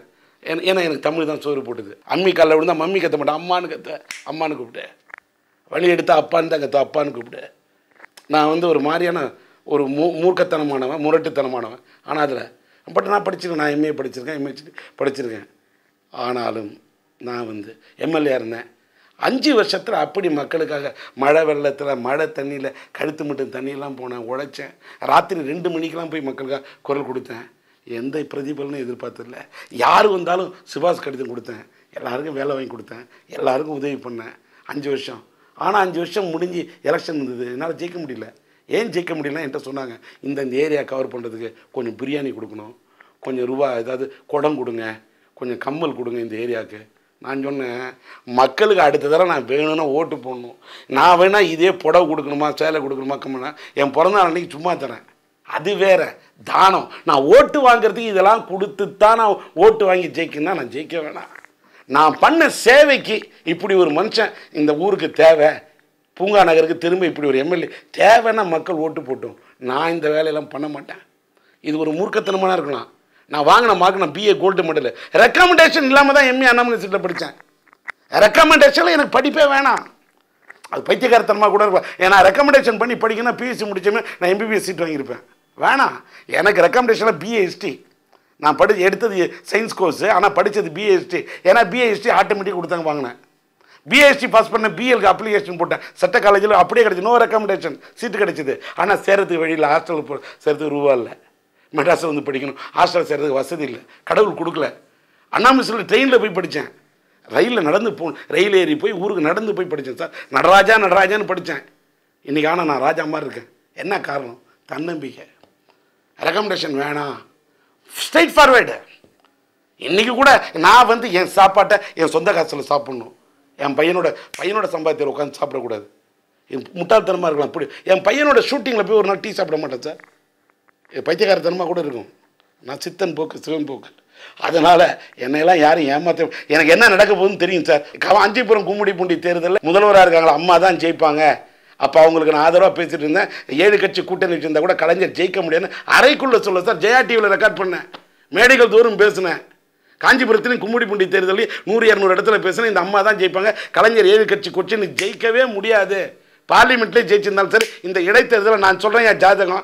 ஏன்னா எனக்கு தமிழ் தான் சோறு போட்டுது. அம்மி காலில் விழுந்தா மம்மி கத்த மாட்டேன், அம்மானு கத்த, அம்மானு கூப்பிட்டேன். வழி எடுத்தா அப்பான்னு தான் கத்த, அப்பான்னு கூப்பிட்டேன். நான் வந்து ஒரு மாதிரியான ஒரு மூ மூர்க்கத்தனமானவன், முரட்டுத்தனமானவன். ஆனால் அதில் பட் நான் படிச்சிருக்கேன், நான் எம்ஏ படிச்சிருக்கேன், எம்ஏ படிச்சிருக்கேன். ஆனாலும் நான் வந்து எம்எல்ஏ இருந்தேன். அஞ்சு வருஷத்தில் அப்படி மக்களுக்காக மழை வெள்ளத்தில் மழை தண்ணியில் கழுத்து மட்டும் தண்ணியெல்லாம் போனேன், உழைச்சேன். ராத்திரி ரெண்டு மணிக்கெலாம் போய் மக்களுக்காக குரல் கொடுத்தேன். எந்த பிரதிபலனும் எதிர்பார்த்ததில்ல. யார் வந்தாலும் சிபாஸ் கடிதம் கொடுத்தேன், எல்லாருக்கும் வேலை வாங்கி கொடுத்தேன், எல்லாருக்கும் உதவி பண்ணேன் அஞ்சு வருஷம். ஆனால் அஞ்சு வருஷம் முடிஞ்சு எலெக்ஷன் இருந்தது, என்னால் ஜெயிக்க முடியல. ஏன் ஜெயிக்க முடியலன்னா என்கிட்ட சொன்னாங்க, இந்த இந்த ஏரியா கவர் பண்ணுறதுக்கு கொஞ்சம் பிரியாணி கொடுக்கணும், கொஞ்சம் ரூபா ஏதாவது குடம் கொடுங்க, கொஞ்சம் கம்மல் கொடுங்க இந்த ஏரியாவுக்கு. நான் சொன்னேன், மக்களுக்கு அடுத்த தடவை நான் வேணும்னா ஓட்டு போடணும். நான் வேணா இதே புடவை கொடுக்கணுமா சேலை கொடுக்கணுமா கம்மனா என் பிறந்த நாள் அன்றைக்கி சும்மா தரேன், அது வேற தானம். நான் ஓட்டு வாங்கிறதுக்கு இதெல்லாம் கொடுத்து தான் நான் ஓட்டு வாங்கி ஜெயிக்கணும்னா நான் ஜெயிக்க வேணாம். நான் பண்ண சேவைக்கு இப்படி ஒரு மனுஷன் இந்த ஊருக்கு தேவை, பூங்கா நகருக்கு திரும்ப இப்படி ஒரு எம்எல்ஏ தேவைன்னா மக்கள் ஓட்டு போட்டோம். நான் இந்த வேலையெல்லாம் பண்ண மாட்டேன். இது ஒரு மூர்க்கத்தனமான இருக்கலாம். நான் வாங்கின மார்க் நான் பிஏ கோல்டு மெடல், ரெக்கமெண்டேஷன் இல்லாமல் தான் எம்ஏ அண்ணாமலை சீட்டில் படித்தேன். ரெக்கமெண்டேஷனில் எனக்கு படிப்பே வேணாம், அது பைத்தியக்காரத்தனமாக கூட இருக்கலாம். ஏன்னா ரெக்கமெண்டேஷன் பண்ணி படிக்கணும், பிஎஸ்சி முடிச்சோமே நான் எம்பிபிஎஸ் சீட் வாங்கியிருப்பேன். வேணாம், எனக்கு ரெக்கமெண்டேஷனில் பிஏ ஹிஸ்ட்ரி, நான் படி எடுத்தது சயின்ஸ் கோர்ஸு, ஆனால் படித்தது பிஏ ஹிஸ்ட்ரி. ஏன்னா பிஏ ஹிஸ்ட்ரி ஆட்டோமேட்டிக் கொடுத்தாங்க வாங்கினேன். பிஎஸ்சி பாஸ் பண்ண பிஎல்க்கு அப்ளிகேஷன் போட்டேன், சட்ட காலேஜில் அப்படியே கிடச்சி, நோ ரெக்கமெண்டேஷன் சீட்டு கிடச்சிது. ஆனால் சேரத்துக்கு வழியில் ஹாஸ்டலுக்கு போ சேர்த்துக்கு ரூபா இல்லை, மெட்ராஸில் வந்து படிக்கணும், ஹாஸ்டல் சேர்றதுக்கு வசதி இல்லை, கடவுள் கொடுக்கல. அண்ணாமலையில் ட்ரெயினில் போய் படித்தேன், ரயிலில் நடந்து போ ரயில் ஏறி போய் ஊருக்கு நடந்து போய் படித்தேன் சார். நடராஜா நடராஜான்னு படித்தேன். இன்றைக்கி ஆனால் நான் ராஜா மாதிரி இருக்கேன். என்ன காரணம்? தன்னம்பிக்கை. ரெக்கமெண்டேஷன் வேணாம், ஸ்ட்ரைட் ஃபார்வேர்டு. இன்றைக்கி கூட நான் வந்து என் சாப்பாட்டை என் சொந்த காசில் சாப்பிட்ணும், என் பையனோட பையனோட சம்பாத்தியில் உட்காந்து சாப்பிடக்கூடாது. என் முட்டாள்தனமாக இருக்கலாம். அப்படி என் பையனோட ஷூட்டிங்கில் போய் ஒரு நாள் டீ சாப்பிட மாட்டேன் சார், பைத்தியக்காரத்தனமாக கூட இருக்கும். நான் சித்தன் போக்கு சிவன் போக்கு. அதனால் என்னையெல்லாம் யாரும் ஏமாற்ற, எனக்கு என்ன நடக்க போகுதுன்னு தெரியும் சார். காஞ்சிபுரம் கும்மிடிப்பூண்டி தேர்தலில் முதல்வராக இருக்காங்களா அம்மா தான் ஜெயிப்பாங்க, அப்போ அவங்களுக்கு நான் ஆதரவாக பேசிகிட்டு இருந்தேன். ஏழு கட்சி கூட்டணி வச்சுருந்தா கூட கலைஞர் ஜெயிக்க முடியாதுன்னு அறைக்குள்ளே சொல்ல சார். ஜெயா டிவியில் ரெக்கார்ட் பண்ணேன், மேடைகள் தோறும் பேசினேன். காஞ்சிபுரத்திலையும் கும்மிடிப்பூண்டி தேர்தலையும் நூறு இரநூறு இடத்துல பேசினேன், இந்த அம்மா தான் ஜெயிப்பாங்க, கலைஞர் ஏழு கட்சி கொச்சின்னு ஜெயிக்கவே முடியாது. பார்லிமெண்ட்லேயே ஜெயிச்சிருந்தாலும் சரி, இந்த இடைத்தேர்தலில் நான் சொல்கிறேன் என் ஜாதகம்,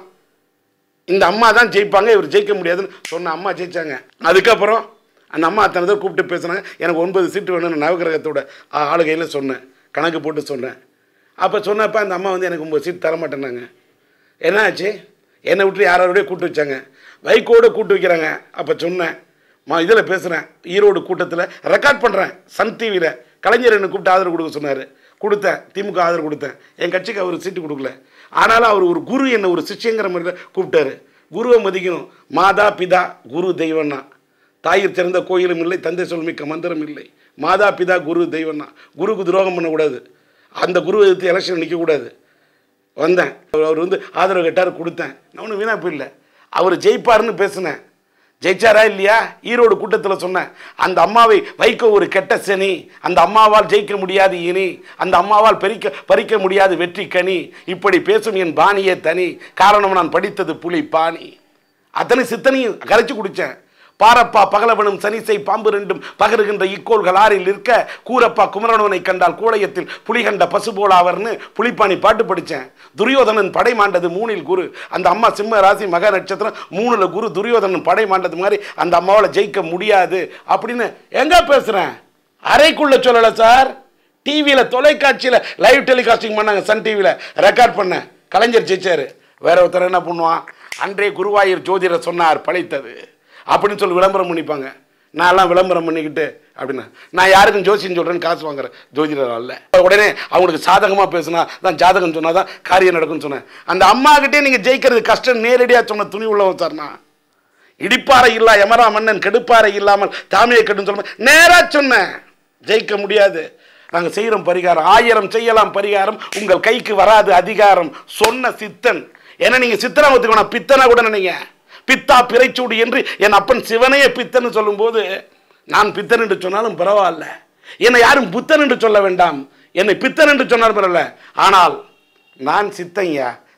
இந்த அம்மா தான் ஜெயிப்பாங்க, இவர் ஜெயிக்க முடியாதுன்னு சொன்ன அம்மா ஜெயிச்சாங்க. அதுக்கப்புறம் அந்த அம்மா அத்தனை பேர் கூப்பிட்டு பேசுனாங்க. எனக்கு ஒன்பது சீட்டு வேணும்னு நவகிரகத்தோட ஆளுகையில் சொன்னேன், கணக்கு போட்டு சொன்னேன். அப்போ சொன்னப்போ அந்த அம்மா வந்து எனக்கு ஒம்பது சீட் தரமாட்டேன்னாங்க. என்ன ஆச்சு? என்னை விட்டு யாரோடய கூட்டு வச்சாங்க, வைகோடு கூட்டு வைக்கிறாங்க. அப்போ சொன்னேன், மா இதில் பேசுகிறேன், ஈரோடு கூட்டத்தில் ரெக்கார்ட் பண்ணுறேன், சன் டிவியில் கலைஞர் என்னை கூப்பிட்டு ஆதரவு கொடுக்க சொன்னார். கொடுத்தேன், திமுக ஆதரவு கொடுத்தேன். என் கட்சிக்கு அவர் சீட்டு கொடுக்கல. ஆனாலும் அவர் ஒரு குரு, என்னை ஒரு சிஷ்யங்கிற மாதிரி கூப்பிட்டாரு. குருவை மதிக்கணும். மாதா பிதா குரு தெய்வம்னா, தாயிற் சிறந்த கோயிலும் இல்லை, தந்தை சொல் மிக்க மந்திரம் இல்லை. மாதா பிதா குரு தெய்வம்னா, குருக்கு துரோகம் பண்ணக்கூடாது, அந்த குருவை எடுத்து எலெக்ஷன் நிற்கக்கூடாது. வந்தேன், அவர் வந்து ஆதரவு கேட்டார், கொடுத்தேன். நான் ஒன்றும் வீணாக போயிடல, அவர் ஜெயிப்பாருன்னு பேசினேன். ஜெயிச்சாரா இல்லையா? ஈரோடு கூட்டத்தில் சொன்னேன், அந்த அம்மாவை வைக்க ஒரு கெட்ட சனி, அந்த அம்மாவால் ஜெயிக்க முடியாது இனி, அந்த அம்மாவால் பறிக்க பறிக்க முடியாது வெற்றி கனி, இப்படி பேசும் என் பாணியே தனி, காரணம் நான் படித்தது புலி பாணி. அத்தனை சித்தனையும் கரைச்சி குடித்தேன். பாரப்பா பகலவனும் சனிசை பாம்பு ரெண்டும் பகருகின்ற இக்கோள்கள் ஆறில் இருக்க, கூரப்பா குமரனவனை கண்டால் கூளையத்தில் புலி கண்ட பசுபோலாவர்னு புலிப்பாணி பாட்டு படித்தேன். துரியோதனன் படை மாண்டது மூணில் குரு, அந்த அம்மா சிம்ம ராசி மக நட்சத்திரம், மூணுல குரு. துரியோதனன் படை மாண்டது மாதிரி அந்த அம்மாவால் ஜெயிக்க முடியாது அப்படின்னு எங்க பேசுகிறேன்? அறைக்குள்ள சொல்லலை சார், டிவியில் தொலைக்காட்சியில் லைவ் டெலிகாஸ்டிங் பண்ணாங்க, சன் டிவியில் ரெக்கார்ட் பண்ணேன். கலைஞர் ஜெயிச்சார். வேற ஒருத்தர் என்ன பண்ணுவான், அன்றே குருவாயூர் ஜோதிடர் சொன்னார் பழைத்தது அப்படின்னு சொல்லி விளம்பரம் பண்ணிப்பாங்க. நான்லாம் விளம்பரம் பண்ணிக்கிட்டு அப்படின்னா நான் யாருக்கும் ஜோசியம் சொல்கிறேன்னு காசு வாங்குறேன், ஜோதிடர் அல்ல. உடனே அவங்களுக்கு சாதகமாக பேசுனா தான் ஜாதகம் சொன்னால் தான் காரியம் நடக்கும்னு சொன்னேன். அந்த அம்மாக்கிட்டே நீங்கள் ஜெயிக்கிறது கஷ்டம் நேரடியாக சொன்ன துணி உள்ளவன் சார் நான். இடிப்பாறை இல்லா யமரா மன்னன் கெடுப்பாறை இல்லாமல் தாமியை கெடுன்னு சொல்ல நேராக சொன்னேன், ஜெயிக்க முடியாது. நாங்கள் செய்கிறோம் பரிகாரம், ஆயிரம் செய்யலாம் பரிகாரம், உங்கள் கைக்கு வராது அதிகாரம் சொன்ன சித்தன். ஏன்னா நீங்கள் சித்தனை ஒத்துக்கணும், பித்தனை கூட நினைங்க. பித்தா பிறைச்சூடி என்று என் அப்பன் சிவனையே பித்தன்னு சொல்லும்போது, நான் பித்தன் என்று சொன்னாலும் பரவாயில்ல, என்னை யாரும் புத்தன் என்று சொல்ல வேண்டாம், என்னை பித்தன் என்று சொன்னாலும் பரவாயில்ல. ஆனால் நான் சித்தையா,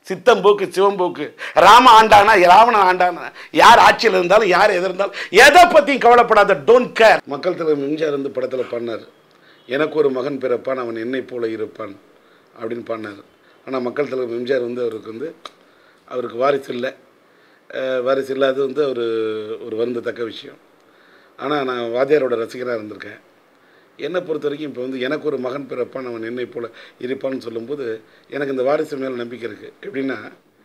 சித்தம்போக்கு சிவம்போக்கு. ராம ஆண்டானா ராவணன் ஆண்டானா, யார் ஆட்சியில் இருந்தாலும் யார் எது இருந்தாலும் எதை பற்றியும் கவலைப்படாத, டோன்ட் கேர். மக்கள் தலைவர் எம்ஜிஆர் வந்து படத்தில் பண்ணார், எனக்கு ஒரு மகன் பிறப்பான் அவன் என்னை போல இருப்பான் அப்படின்னு பண்ணார். ஆனால் மக்கள் தலைவர் எம்ஜிஆர் வந்து அவருக்கு வந்து அவருக்கு வாரிசு இல்லை, வாரிசு இல்லாது வந்து அவர் ஒரு வருந்தத்தக்க விஷயம். ஆனால் நான் வாத்தியாரோட ரசிகராக இருந்திருக்கேன். என்னை பொறுத்த வரைக்கும் இப்போ வந்து எனக்கு ஒரு மகன் பிறப்பான் அவன் என்னை போல் இருப்பான்னு சொல்லும்போது எனக்கு இந்த வாரிசு மேலே நம்பிக்கை இருக்குது. எப்படின்னா,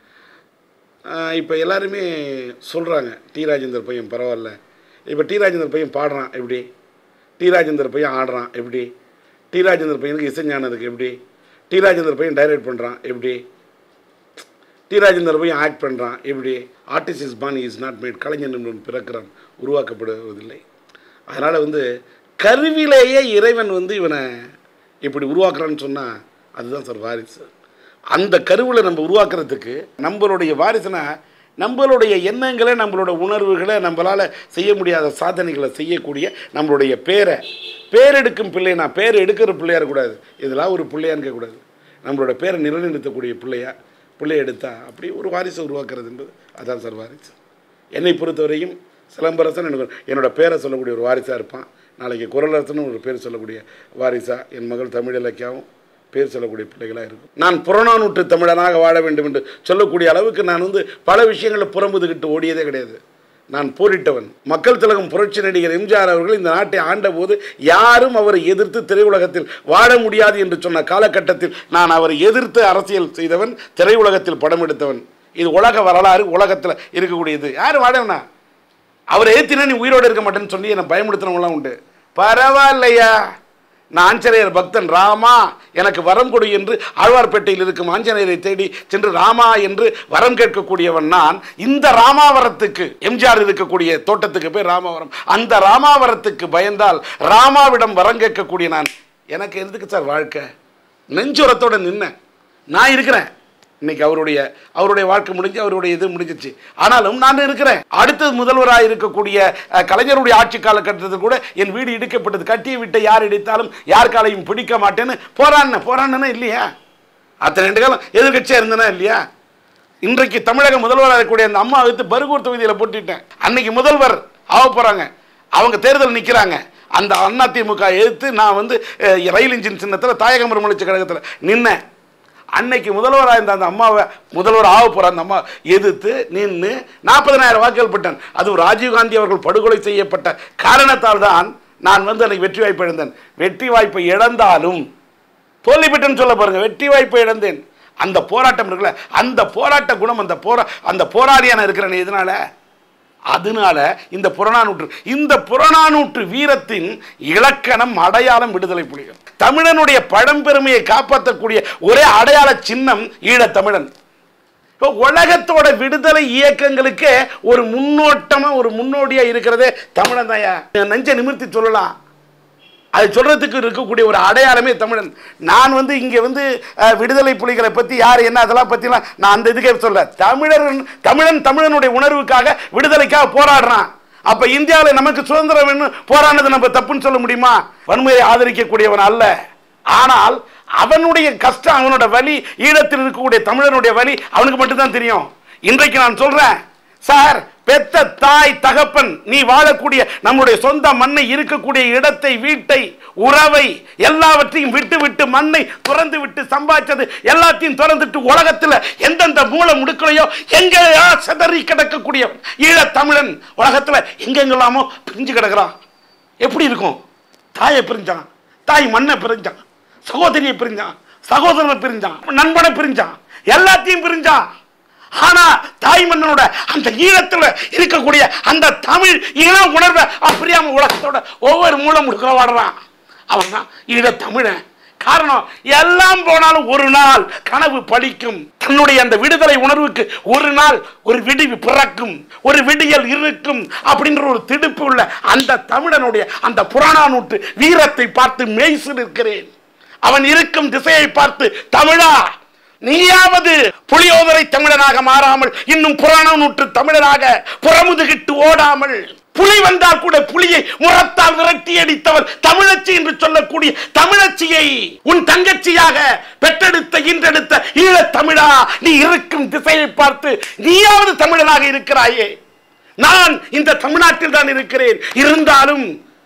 இப்போ எல்லாருமே சொல்கிறாங்க டி ராஜேந்தர் பையன் பரவாயில்ல, இப்போ டி ராஜேந்தர் பையன் பாடுறான் எப்படி, டி ராஜேந்தர் பையன் ஆடுறான் எப்படி, டி ராஜேந்தர் பையனுக்கு இசைஞானம் இருக்குது எப்படி, டி ராஜேந்தர் பையன் டைரக்ட் பண்ணுறான் எப்படி, டி ராஜேந்தர் பையன் ஆக்ட் பண்ணுறான் எப்படி. Artist is born is not made. கலைஞன் என்பவன் பிறக்கிறான், உருவாக்கப்படுவதில்லை. அதனால் வந்து கருவிலேயே இறைவன் வந்து இவனை இப்படி உருவாக்குறான்னு சொன்னால் அதுதான் சார் வாரிசு. அந்த கருவில் நம்ம உருவாக்குறதுக்கு நம்மளுடைய வாரிசுனா நம்மளுடைய எண்ணங்களை, நம்மளோட உணர்வுகளை, நம்மளால் செய்ய முடியாத சாதனைகளை செய்யக்கூடிய நம்மளுடைய பேரை பேரெடுக்கும் பிள்ளை. நான் பேர் எடுக்கிற பிள்ளையா இருக்கக்கூடாது, இதெல்லாம் ஒரு பிள்ளையான்னு இருக்கக்கூடாது. நம்மளோட பேரை நிலைநிறுத்தக்கூடிய பிள்ளையா பிள்ளைய எடுத்தா அப்படி ஒரு வாரிசை உருவாக்குறது என்பது அதான் சார் வாரிசு. என்னை பொறுத்தவரையும் சிலம்பரசன் எனக்கு என்னோடய பேரை சொல்லக்கூடிய ஒரு வாரிசாக இருப்பான். நாளைக்கு குரலரசனும் ஒரு பேர் சொல்லக்கூடிய வாரிசா, என் மகள் தமிழ் இலக்கியாவும் பேர் சொல்லக்கூடிய பிள்ளைகளாக இருக்கும். நான் புறநானூற்று தமிழனாக வாழ வேண்டும் என்று சொல்லக்கூடிய அளவுக்கு நான் வந்து பல விஷயங்களில் புறம்புதுகிட்டு ஓடியதே கிடையாது. நான் போரிட்டவன். மக்கள் திலகம் புரட்சி நடிகர் எம்ஜிஆர் அவர்கள் இந்த நாட்டை ஆண்டபோது யாரும் அவரை எதிர்த்து திரையுலகத்தில் வாழ முடியாது என்று சொன்ன காலகட்டத்தில் நான் அவரை எதிர்த்து அரசியல் செய்தவன், திரையுலகத்தில் படம் எடுத்தவன். இது உலக வரலாறு, உலகத்தில் இருக்கக்கூடியது. யார் வாழவனா? அவரை ஏற்றினா நீ உயிரோடு இருக்க மாட்டேன்னு சொல்லி என்னை பயமுடுத்தினவங்களாம் உண்டு. பரவாயில்லையா, நான் ஆஞ்சநேயர் பக்தன், ராமா எனக்கு வரம் கொடு என்று ஆழ்வார்பேட்டையில் இருக்கும் ஆஞ்சநேயரை தேடி சென்று ராமா என்று வரம் கேட்கக்கூடியவன் நான். இந்த ராமாவரத்துக்கு, எம்ஜிஆர் இருக்கக்கூடிய தோட்டத்துக்கு பேர் ராமாவரம், அந்த ராமாவரத்துக்கு பயந்தால் ராமாவிடம் வரம் கேட்கக்கூடிய நான், எனக்கு எதுக்கு சார் வாழ்க்கை? நெஞ்சுரத்தோட நின்ன நான் இருக்கிறேன். இன்னைக்கு அவருடைய அவருடைய வாழ்க்கை முடிஞ்சு, அவருடைய இது முடிஞ்சிச்சு. ஆனாலும் நான் இருக்கிறேன். அடுத்தது முதல்வராக இருக்கக்கூடிய கலைஞருடைய ஆட்சி காலகட்டத்தில் கூட என் வீடு இடிக்கப்பட்டது. கட்டிய விட்டு யார் இடித்தாலும் யார் காலையும் பிடிக்க மாட்டேன்னு போராடின போராடினா இல்லையா? அத்தனை ரெண்டு காலம் எதிர்கட்சியாக இருந்தனா இல்லையா? இன்றைக்கு தமிழக முதல்வராக இருக்கக்கூடிய அந்த அம்மா வைத்து பருகூர் தொகுதியில் போட்டுட்டேன். அன்னைக்கு முதல்வர் ஆக போகிறாங்க, அவங்க தேர்தல் நிற்கிறாங்க. அந்த அதிமுக எதிர்த்து நான் வந்து ரயில் இன்ஜின் சின்னத்தில் தாயக மறுமலர்ச்சி கழகத்தில் நின்னேன். அன்னைக்கு முதல்வராக இருந்த அந்த அம்மாவை, முதல்வர் ஆக போகிற அந்த அம்மா எதிர்த்து நின்று நாற்பதனாயிரம் வாக்குகள் பெற்றேன். அதுவும் ராஜீவ்காந்தி அவர்கள் படுகொலை செய்யப்பட்ட காரணத்தால் தான் நான் வந்து அன்னைக்கு வெற்றி வாய்ப்பை இழந்தேன். வெற்றி வாய்ப்பை இழந்தாலும் தோல்வி பெற்றேன்னு சொல்ல பாருங்க, வெற்றி வாய்ப்பை இழந்தேன். அந்த போராட்டம் இருக்குல்ல, அந்த போராட்ட குணம், அந்த போரா அந்த போராடியான இருக்கிறேன். எதனால? அதனால இந்த புறநானூற்று இந்த புறநானூற்று வீரத்தின் இலக்கணம், அடையாளம் விடுதலை புலிகள். தமிழனுடைய பழம்பெருமையை காப்பாற்றக்கூடிய ஒரே அடையாள சின்னம் ஈழத்தமிழன். இப்போ உலகத்தோட விடுதலை இயக்கங்களுக்கு ஒரு முன்னோட்டமா, ஒரு முன்னோடியா இருக்கிறதே தமிழன் தாயா. நெஞ்ச நிமிர்த்தி சொல்லலாம். அது சொல்றதுக்கு இருக்கக்கூடிய ஒரு அடையாளமே தமிழன். நான் வந்து இங்க வந்து விடுதலை புலிகளை பத்தி யார் என்ன அதெல்லாம் பத்திலாம் நான் அந்த இதுக்கே சொல்ல. தமிழர் தமிழன் தமிழனுடைய உணர்வுக்காக விடுதலைக்காக போராடுறான். அப்ப இந்தியாவில் நமக்கு சுதந்திரம் வேணும் போராடினது நம்ம தப்புன்னு சொல்ல முடியுமா? வன்முறையை ஆதரிக்கக்கூடியவன் அல்ல. ஆனால் அவனுடைய கஷ்டம், அவனோட வலி, ஈழத்தில் இருக்கக்கூடிய தமிழனுடைய வலி அவனுக்கு மட்டும்தான் தெரியும். இன்றைக்கு நான் சொல்றேன் சார், பெத்த தாய் தகப்பன், நீ வாழக்கூடிய நம்முடைய சொந்த மண்ணை, இருக்கக்கூடிய இடத்தை, வீட்டை, உறவை எல்லாவற்றையும் விட்டு விட்டு மண்ணை துறந்து விட்டு சம்பாதிச்சது எல்லாத்தையும் துறந்துட்டு உலகத்தில் எந்தெந்த மூல முடுக்கலையோ எங்கேயா சிதறி கிடக்கக்கூடிய ஈழத் தமிழன் உலகத்தில் எங்கெங்கெல்லாமோ பிரிஞ்சு கிடக்கிறான். எப்படி இருக்கும்? தாயை பிரிஞ்சான், தாய் மண்ணை பிரிஞ்சான், சகோதரியை பிரிஞ்சான், சகோதரனை பிரிஞ்சான், நண்பனை பிரிஞ்சான், எல்லாத்தையும் பிரிஞ்சான். ஆனா தாய் மன்னனோட அந்த ஈழத்துல இருக்கக்கூடிய அந்த தமிழ் ஈழ உணர்வை அப்படியாம உலகத்தோட ஒவ்வொரு மூலம் முடுக்கிற வாடுறான். அவன் தான் ஈழ தமிழன். காரணம், எல்லாம் போனாலும் ஒரு நாள் கனவு பலிக்கும். தன்னுடைய அந்த விடுதலை உணர்வுக்கு ஒரு நாள் ஒரு விடிவு பிறக்கும், ஒரு விடியல் இருக்கும் அப்படின்ற ஒரு திடுப்பு உள்ள அந்த தமிழனுடைய அந்த புறநானூற்று வீரத்தை பார்த்து மெய்சி நிற்கிறேன். அவன் இருக்கும் திசையை பார்த்து, தமிழா நீயாவது புலியோதரை தமிழனாக மாறாமல் இன்னும் புறநானூற்று தமிழனாக புறமுதுகிட்டு ஓடாமல் புலி வந்தால் கூட புலியை முரத்தால் விரட்டி அடித்தவர் தமிழச்சி என்று சொல்லக்கூடிய தமிழச்சியை உன் தங்கச்சியாக பெற்றெடுத்த இன்றெடுத்த ஈழத் தமிழா, நீ இருக்கும் திசையை பார்த்து நீயாவது தமிழனாக இருக்கிறாயே. நான் இந்த தமிழ்நாட்டில் தான் இருக்கிறேன். இருந்தாலும்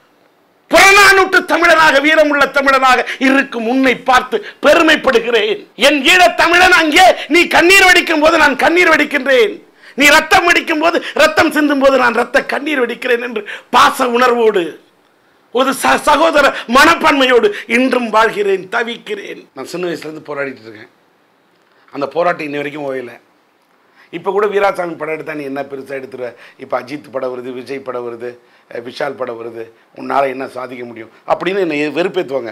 புறநானூற்று தமிழனாக, வீரமுள்ள தமிழனாக இருக்கும் உன்னை பார்த்து பெருமைப்படுகிறேன். என் ஈழத் தமிழன் அங்கே நீ கண்ணீர் வடிக்கும் போது நான் கண்ணீர் வடிக்கின்றேன். நீ ரத்தம் வடிக்கும் போது ரத்தம் சிந்தும் போது நான் ரத்த கண்ணீர் வடிக்கிறேன் என்று பாச உணர்வோடு ஒரு சகோதர மனப்பான்மையோடு இன்றும் வாழ்கிறேன், தவிக்கிறேன். நான் சின்ன வயசுலேருந்து போராடிட்டு இருக்கேன். அந்த போராட்டம் இன்ன வரைக்கும் ஓயலை. இப்போ கூட வீராசாமி படம் எடுத்தா நீ என்ன பெருசாக எடுத்துருவ, இப்போ அஜித் படம் வருது, விஜய் படம் வருது, விஷால் படம் வருது, உன்னால் என்ன சாதிக்க முடியும் அப்படின்னு என்னை வெறுப்பேற்றுவாங்க.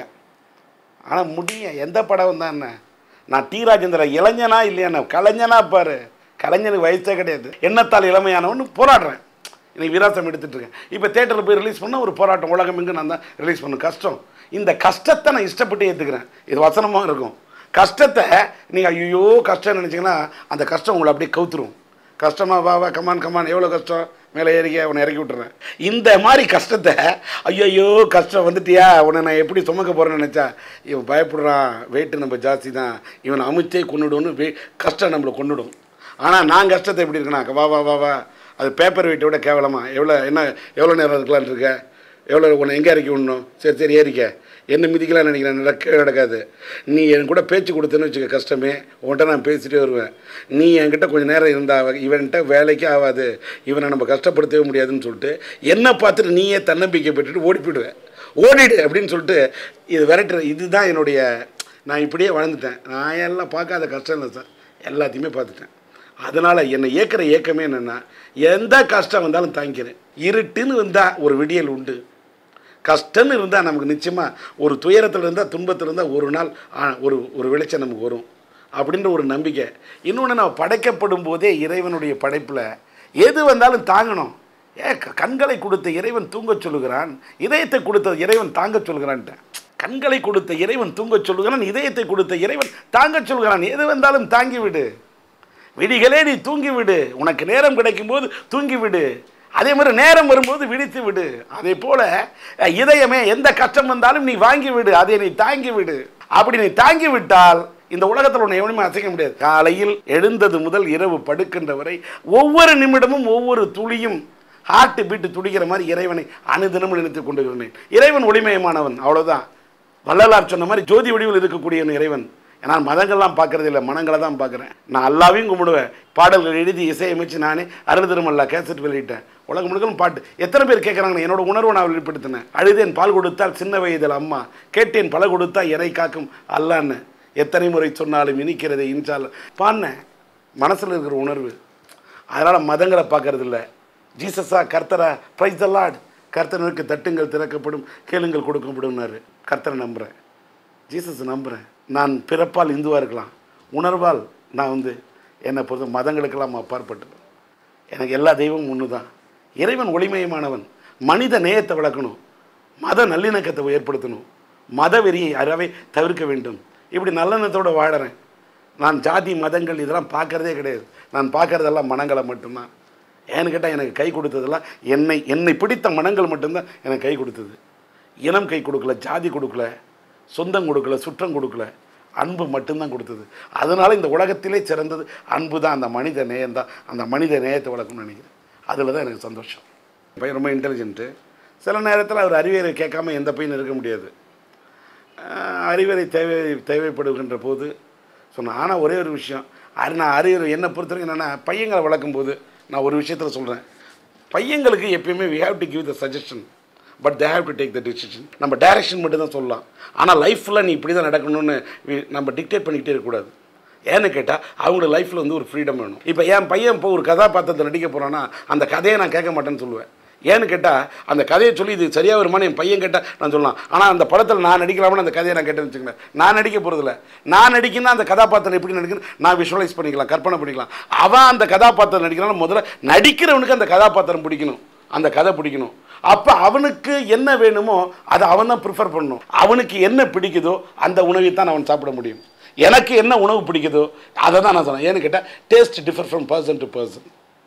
ஆனால் முடியும், எந்த படம் தான் என்ன, நான் டி ராஜேந்திர இளைஞனா இல்லையா, கலைஞனா பாரு, கலைஞனுக்கு வயசே கிடையாது, எண்ணத்தால் இளமையானவன்னு போராடுறேன். இன்னைக்கு வீராசாமி எடுத்துகிட்டு இருக்கேன். இப்போ தேட்டரில் போய் ரிலீஸ் பண்ணால் ஒரு போராட்டம், உலகம் எங்கு நான் தான் ரிலீஸ் பண்ண கஷ்டம். இந்த கஷ்டத்தை நான் இஷ்டப்பட்டு ஏற்றுக்கிறேன். இது வசனமாக இருக்கும். கஷ்டத்தை நீங்கள் ஐயோ கஷ்டம் நினச்சிங்கன்னா அந்த கஷ்டம் உங்களை அப்படியே கவுத்துரும். கஷ்டமாக வா வா கமான் கமான், எவ்வளோ கஷ்டம், மேலே ஏறிக்க உன்னை இறக்கி விட்டுறேன். இந்த மாதிரி கஷ்டத்தை ஐயோ ஐயோ கஷ்டம் வந்துட்டியா, உன்னை நான் எப்படி சுமக்க போகிறேன்னு நினச்சா, இவன் பயப்படுறான், வெயிட்டு நம்ம ஜாஸ்தி தான், இவனை அமுச்சே கொண்டுடும்னு வெ கஷ்டம் நம்மளை கொண்டுடும். ஆனால் நான் கஷ்டத்தை எப்படி இருக்குண்ணா, வா வா வா வா, அது பேப்பர் வெயிட்டை விட கேவலமா, எவ்வளோ என்ன எவ்வளோ நேரம் இருக்கலான் இருக்க, எவ்வளோ உன்னை எங்கே இறக்கி விடணும், சரி சரி ஏறிக்க, என்ன மிதிக்கலாம்னு நினைக்கிறேன், நடக்க நடக்காது. நீ என் கூட பேச்சு கொடுத்தேன்னு வச்சுக்க கஷ்டமே, உன்கிட்ட நான் பேசிகிட்டே வருவேன். நீ என்கிட்ட கொஞ்சம் நேரம் இருந்தா இவன்கிட்ட வேலைக்கே ஆகாது, இவனை நம்ம கஷ்டப்படுத்தவே முடியாதுன்னு சொல்லிட்டு என்னை பார்த்துட்டு நீயே தன்னம்பிக்கை பெற்றுட்டு ஓடி போயிடுவேன். ஓடிடு அப்படின்னு சொல்லிட்டு இது விரட்டுற, இதுதான் என்னுடைய, நான் இப்படியே வாழ்ந்துட்டேன். நான் எல்லாம் பார்க்காத கஷ்டம் இல்லை சார், எல்லாத்தையுமே பார்த்துட்டேன். அதனால் என்னை ஏற்கிற ஏக்கமே என்னென்னா, எந்த கஷ்டம் வந்தாலும் தாங்கிக்கிறேன். இருட்டுன்னு வந்தால் ஒரு விடியல் உண்டு, கஷ்டம்னு இருந்தால் நமக்கு நிச்சயமாக ஒரு துயரத்தில் இருந்தால் துன்பத்தில் இருந்தால் ஒரு நாள் ஒரு ஒரு வெளிச்சம் நமக்கு வரும் அப்படின்ற ஒரு நம்பிக்கை. இன்னொன்று, நான் படைக்கப்படும் போதே இறைவனுடைய படைப்பில் எது வந்தாலும் தாங்கணும். ஏ கண்களை கொடுத்த இறைவன் தூங்கச் சொல்லுகிறான், இதயத்தை கொடுத்த இறைவன் தாங்க சொல்கிறான்ட்டேன். கண்களை கொடுத்த இறைவன் தூங்கச் சொல்லுகிறான், இதயத்தை கொடுத்த இறைவன் தாங்க சொல்கிறான். எது வந்தாலும் தாங்கிவிடு, விடிகளே நீ தூங்கிவிடு, உனக்கு நேரம் கிடைக்கும் போது தூங்கிவிடு, அதே மாதிரி நேரம் வரும்போது விழித்து விடு. அதே போல இதயமே எந்த கஷ்டம் வந்தாலும் நீ வாங்கி விடு, அதை நீ தாங்கி விடு. அப்படி நீ தாங்கி விட்டால் இந்த உலகத்தில் உன்னை எவனுமே அசைக்க முடியாது. காலையில் எழுந்தது முதல் இரவு படுக்கின்ற வரை ஒவ்வொரு நிமிடமும் ஒவ்வொரு துளியும் ஹார்ட் பீட்டு துடிக்கிற மாதிரி இறைவனை அனுதினமும் நினைத்து கொண்டிருக்கிறேன். இறைவன் ஒளிமயமானவன், அவ்வளோதான். வள்ளலார் சொன்ன மாதிரி ஜோதி வடிவில் இருக்கக்கூடிய இறைவன். நான் மதங்கள்லாம் பார்க்கறது இல்லை, மனங்களை தான் பார்க்குறேன். நான் அல்லாவையும் கும்பிடுவேன். பாடல்கள் எழுதி இசையமைச்சு நானே அருள் திருமல்லா கேசட் வெளியிட்டேன். உலகம் முழுக்களும் பாட்டு எத்தனை பேர் கேட்குறாங்க, என்னோட உணர்வை நான் வெளிப்படுத்தினேன். அழுதேன் பால் கொடுத்தால் சின்ன வயதில் அம்மா, கேட்டேன் பல கொடுத்தா இறை காக்கும் அல்லான்னு, எத்தனை முறை சொன்னாலும் இனிக்கிறதே இன்சால் பாடினேன். மனசில் இருக்கிற உணர்வு. அதனால் மதங்களை பார்க்கறது இல்லை. ஜீசஸா கர்த்தரா, பிரைஸ் தி லார்ட், கர்த்தனுக்கு தட்டுங்கள் திறக்கப்படும், கேளுங்கள் கொடுக்கப்படும்னாரு. கர்த்தரை நம்புகிறேன், ஜீசஸ் நம்புகிறேன். நான் பிறப்பால் இந்துவாக இருக்கலாம், உணர்வால் நான் வந்து என்னை பொறுத்த மதங்களுக்கெல்லாம் அப்பாற்பட்டது. எனக்கு எல்லா தெய்வமும் ஒன்று தான். இறைவன் ஒளிமயமானவன். மனித நேயத்தை வளர்க்கணும், மத நல்லிணக்கத்தை ஏற்படுத்தணும், மத வெறியை அறவே தவிர்க்க வேண்டும். இப்படி நல்லெண்ணத்தோடு வாழறேன். நான் ஜாதி மதங்கள் இதெல்லாம் பார்க்குறதே கிடையாது. நான் பார்க்குறதெல்லாம் மனங்களை மட்டும்தான். ஏன்னு கேட்டால் எனக்கு கை கொடுத்ததெல்லாம் என்னை என்னை பிடித்த மனங்கள் மட்டும்தான் எனக்கு கை கொடுத்தது. இனம் கை கொடுக்கல, ஜாதி கொடுக்கல, சொந்தம் கொடுக்கல, சுற்றம் கொடுக்கல, அன்பு மட்டும்தான் கொடுத்தது. அதனால் இந்த உலகத்திலே சிறந்தது அன்பு தான். அந்த மனித நேயம் தான். அந்த மனித நேயத்தை வளர்க்கணும்னு நினைக்கிறேன். அதில் தான் எனக்கு சந்தோஷம். பையன் ரொம்ப இன்டெலிஜென்ட்டு. சில நேரத்தில் அவர் அறிவியலை கேட்காம எந்த பையனும் இருக்க முடியாது. அறிவியலை தேவை தேவைப்படுகின்ற போது சொன்னேன். ஆனால் ஒரே ஒரு விஷயம், அது நான் அறிவியல் என்னை பொறுத்தவரைக்கும் என்னென்னா, பையங்களை வளர்க்கும் போது நான் ஒரு விஷயத்தில் சொல்கிறேன், பையங்களுக்கு எப்பயுமே we have to give the suggestion, but they have to take the decision. நம்ம டைரக்ஷன் மட்டும் தான் சொல்லலாம். ஆனால் லைஃப்பில் நீ இப்படி தான் நடக்கணும்னு நம்ம டிக்டேட் பண்ணிக்கிட்டே இருக்கக்கூடாது. ஏன்னு கேட்டால் அவங்களோட லைஃப்பில் வந்து ஒரு ஃப்ரீடம் வேணும். இப்போ என் பையன் இப்போ ஒரு கதாபாத்திரத்தை நடிக்க போகிறான்னா அந்த கதையை நான் கேட்க மாட்டேன்னு சொல்லுவேன். ஏன்னு கேட்டால் அந்த கதையை சொல்லி இது சரியாக வருமானு என் பையன் கேட்டால் நான் சொல்லலாம். ஆனால் அந்த படத்தில் நான் நடிக்கலாம்னு அந்த கதையை நான் கேட்டேன்னு வச்சுக்கேன், நான் நடிக்க போகிறதில்ல. நான் நடிக்கணும்னா அந்த கதாபாத்திரம் எப்படி நடிக்கணும் நான் விஷுவலைஸ் பண்ணிக்கலாம், கற்பனை பண்ணிக்கலாம். அவன் அந்த கதாபாத்திரம் நடிக்கிறான்னு முதல்ல நடிக்கிறவனுக்கு அந்த கதாபாத்திரம் பிடிக்கணும், அந்த கதை பிடிக்கணும். அப்போ அவனுக்கு என்ன வேணுமோ அதை அவன் தான் ப்ரிஃபர் பண்ணணும். அவனுக்கு என்ன பிடிக்குதோ அந்த உணவை தான் அவன் சாப்பிட முடியும். எனக்கு என்ன உணவு பிடிக்குதோ அதை தான் நான் சொன்னேன். ஏன்னு கேட்டால் taste differ from person to person.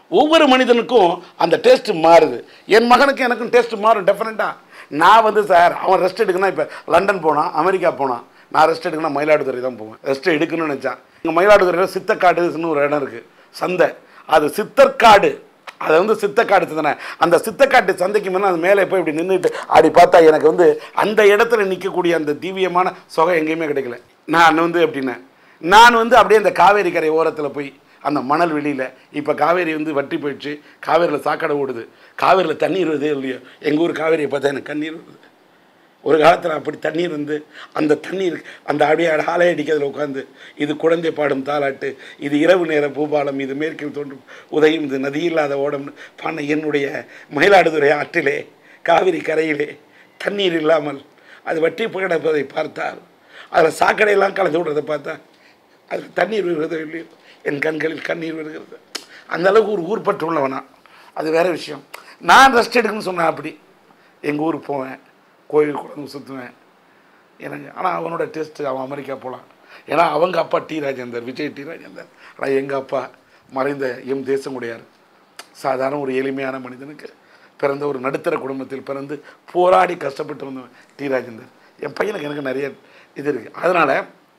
ஒவ்வொரு மனிதனுக்கும் அந்த டேஸ்ட்டு மாறுது. என் மகனுக்கு எனக்கும் டேஸ்ட்டு மாறும் டெஃபினட்டாக. நான் வந்து சார் அவன் ரெஸ்ட் எடுக்கணும். இப்போ லண்டன் போனான், அமெரிக்கா போனான். நான் ரெஸ்ட் எடுக்கணும் மயிலாடுதுறை தான் போவேன். ரெஸ்ட் எடுக்கணும்னு நினச்சான். இங்கே மயிலாடுதுறையில் சித்தக்காடுன்னு ஒரு இடம் இருக்குது, சந்தை. அது சித்தற்காடு. அதை வந்து சித்தக்காடு சந்தை. அந்த சித்தக்காட்டு சந்தைக்கு முன்னே அது மேலே போய் இப்படி நின்றுட்டு அப்படி பார்த்தா எனக்கு வந்து அந்த இடத்துல நிற்கக்கூடிய அந்த தீவியமான சுகம் எங்கேயுமே கிடைக்கல. நான் வந்து எப்படின்னா நான் வந்து அப்படியே அந்த காவேரி கரை ஓரத்தில் போய் அந்த மணல் வெளியில், இப்போ காவேரி வந்து வற்றி போயிடுச்சு, காவேரியில் சாக்கடை ஓடுது, காவேரியில் தண்ணீர் வருதே இல்லையோ. எங்கள் ஊர் காவேரியை பார்த்தா எனக்கு கண்ணீர் வருது. ஒரு காலத்தில் அப்படி தண்ணீர் வந்து அந்த தண்ணீர் அந்த அப்படியே ஆலை அடிக்கிறதுல உட்காந்து இது குழந்தை பாடும் தாலாட்டு, இது இரவு நேர பூபாலம், இது மேற்கில் தோன்றும் உதயம், இது நதியில்லாத ஓடம்னு பான என்னுடைய மயிலாடுதுறை ஆற்றிலே காவிரி கரையிலே தண்ணீர் இல்லாமல் அது வற்றி கிடப்பதை பார்த்தால், அதில் சாக்கடையெல்லாம் கலந்து விடுறதை பார்த்தா அதில் தண்ணீர் வருகிறதோ இல்லையோ என் கண்களில் கண்ணீர் வருகிறது. அந்தளவுக்கு ஒரு ஊர்பற்று உள்ளவனா. அது வேறு விஷயம். நான் ரெஸ்ட் எடுக்கணும்னு சொன்னேன். அப்படி எங்கள் ஊருக்கு போவேன், கோயில் குழம்பு சுற்றுவேன் எனக்கு. ஆனால் அவனோட டேஸ்ட்டு அவன் அமெரிக்கா போகலாம். ஏன்னா அவங்க அப்பா டி ராஜேந்தர், விஜய் டி ராஜேந்தர். ஆனால் எங்கள் அப்பா மறைந்த எம் தேசமுடையார். சாதாரண ஒரு எளிமையான மனிதனுக்கு பிறந்த ஒரு நடுத்தர குடும்பத்தில் பிறந்து போராடி கஷ்டப்பட்டு வந்தவன் டி ராஜேந்தர். என் பையனுக்கு எனக்கு நிறைய இது இருக்குது. அதனால்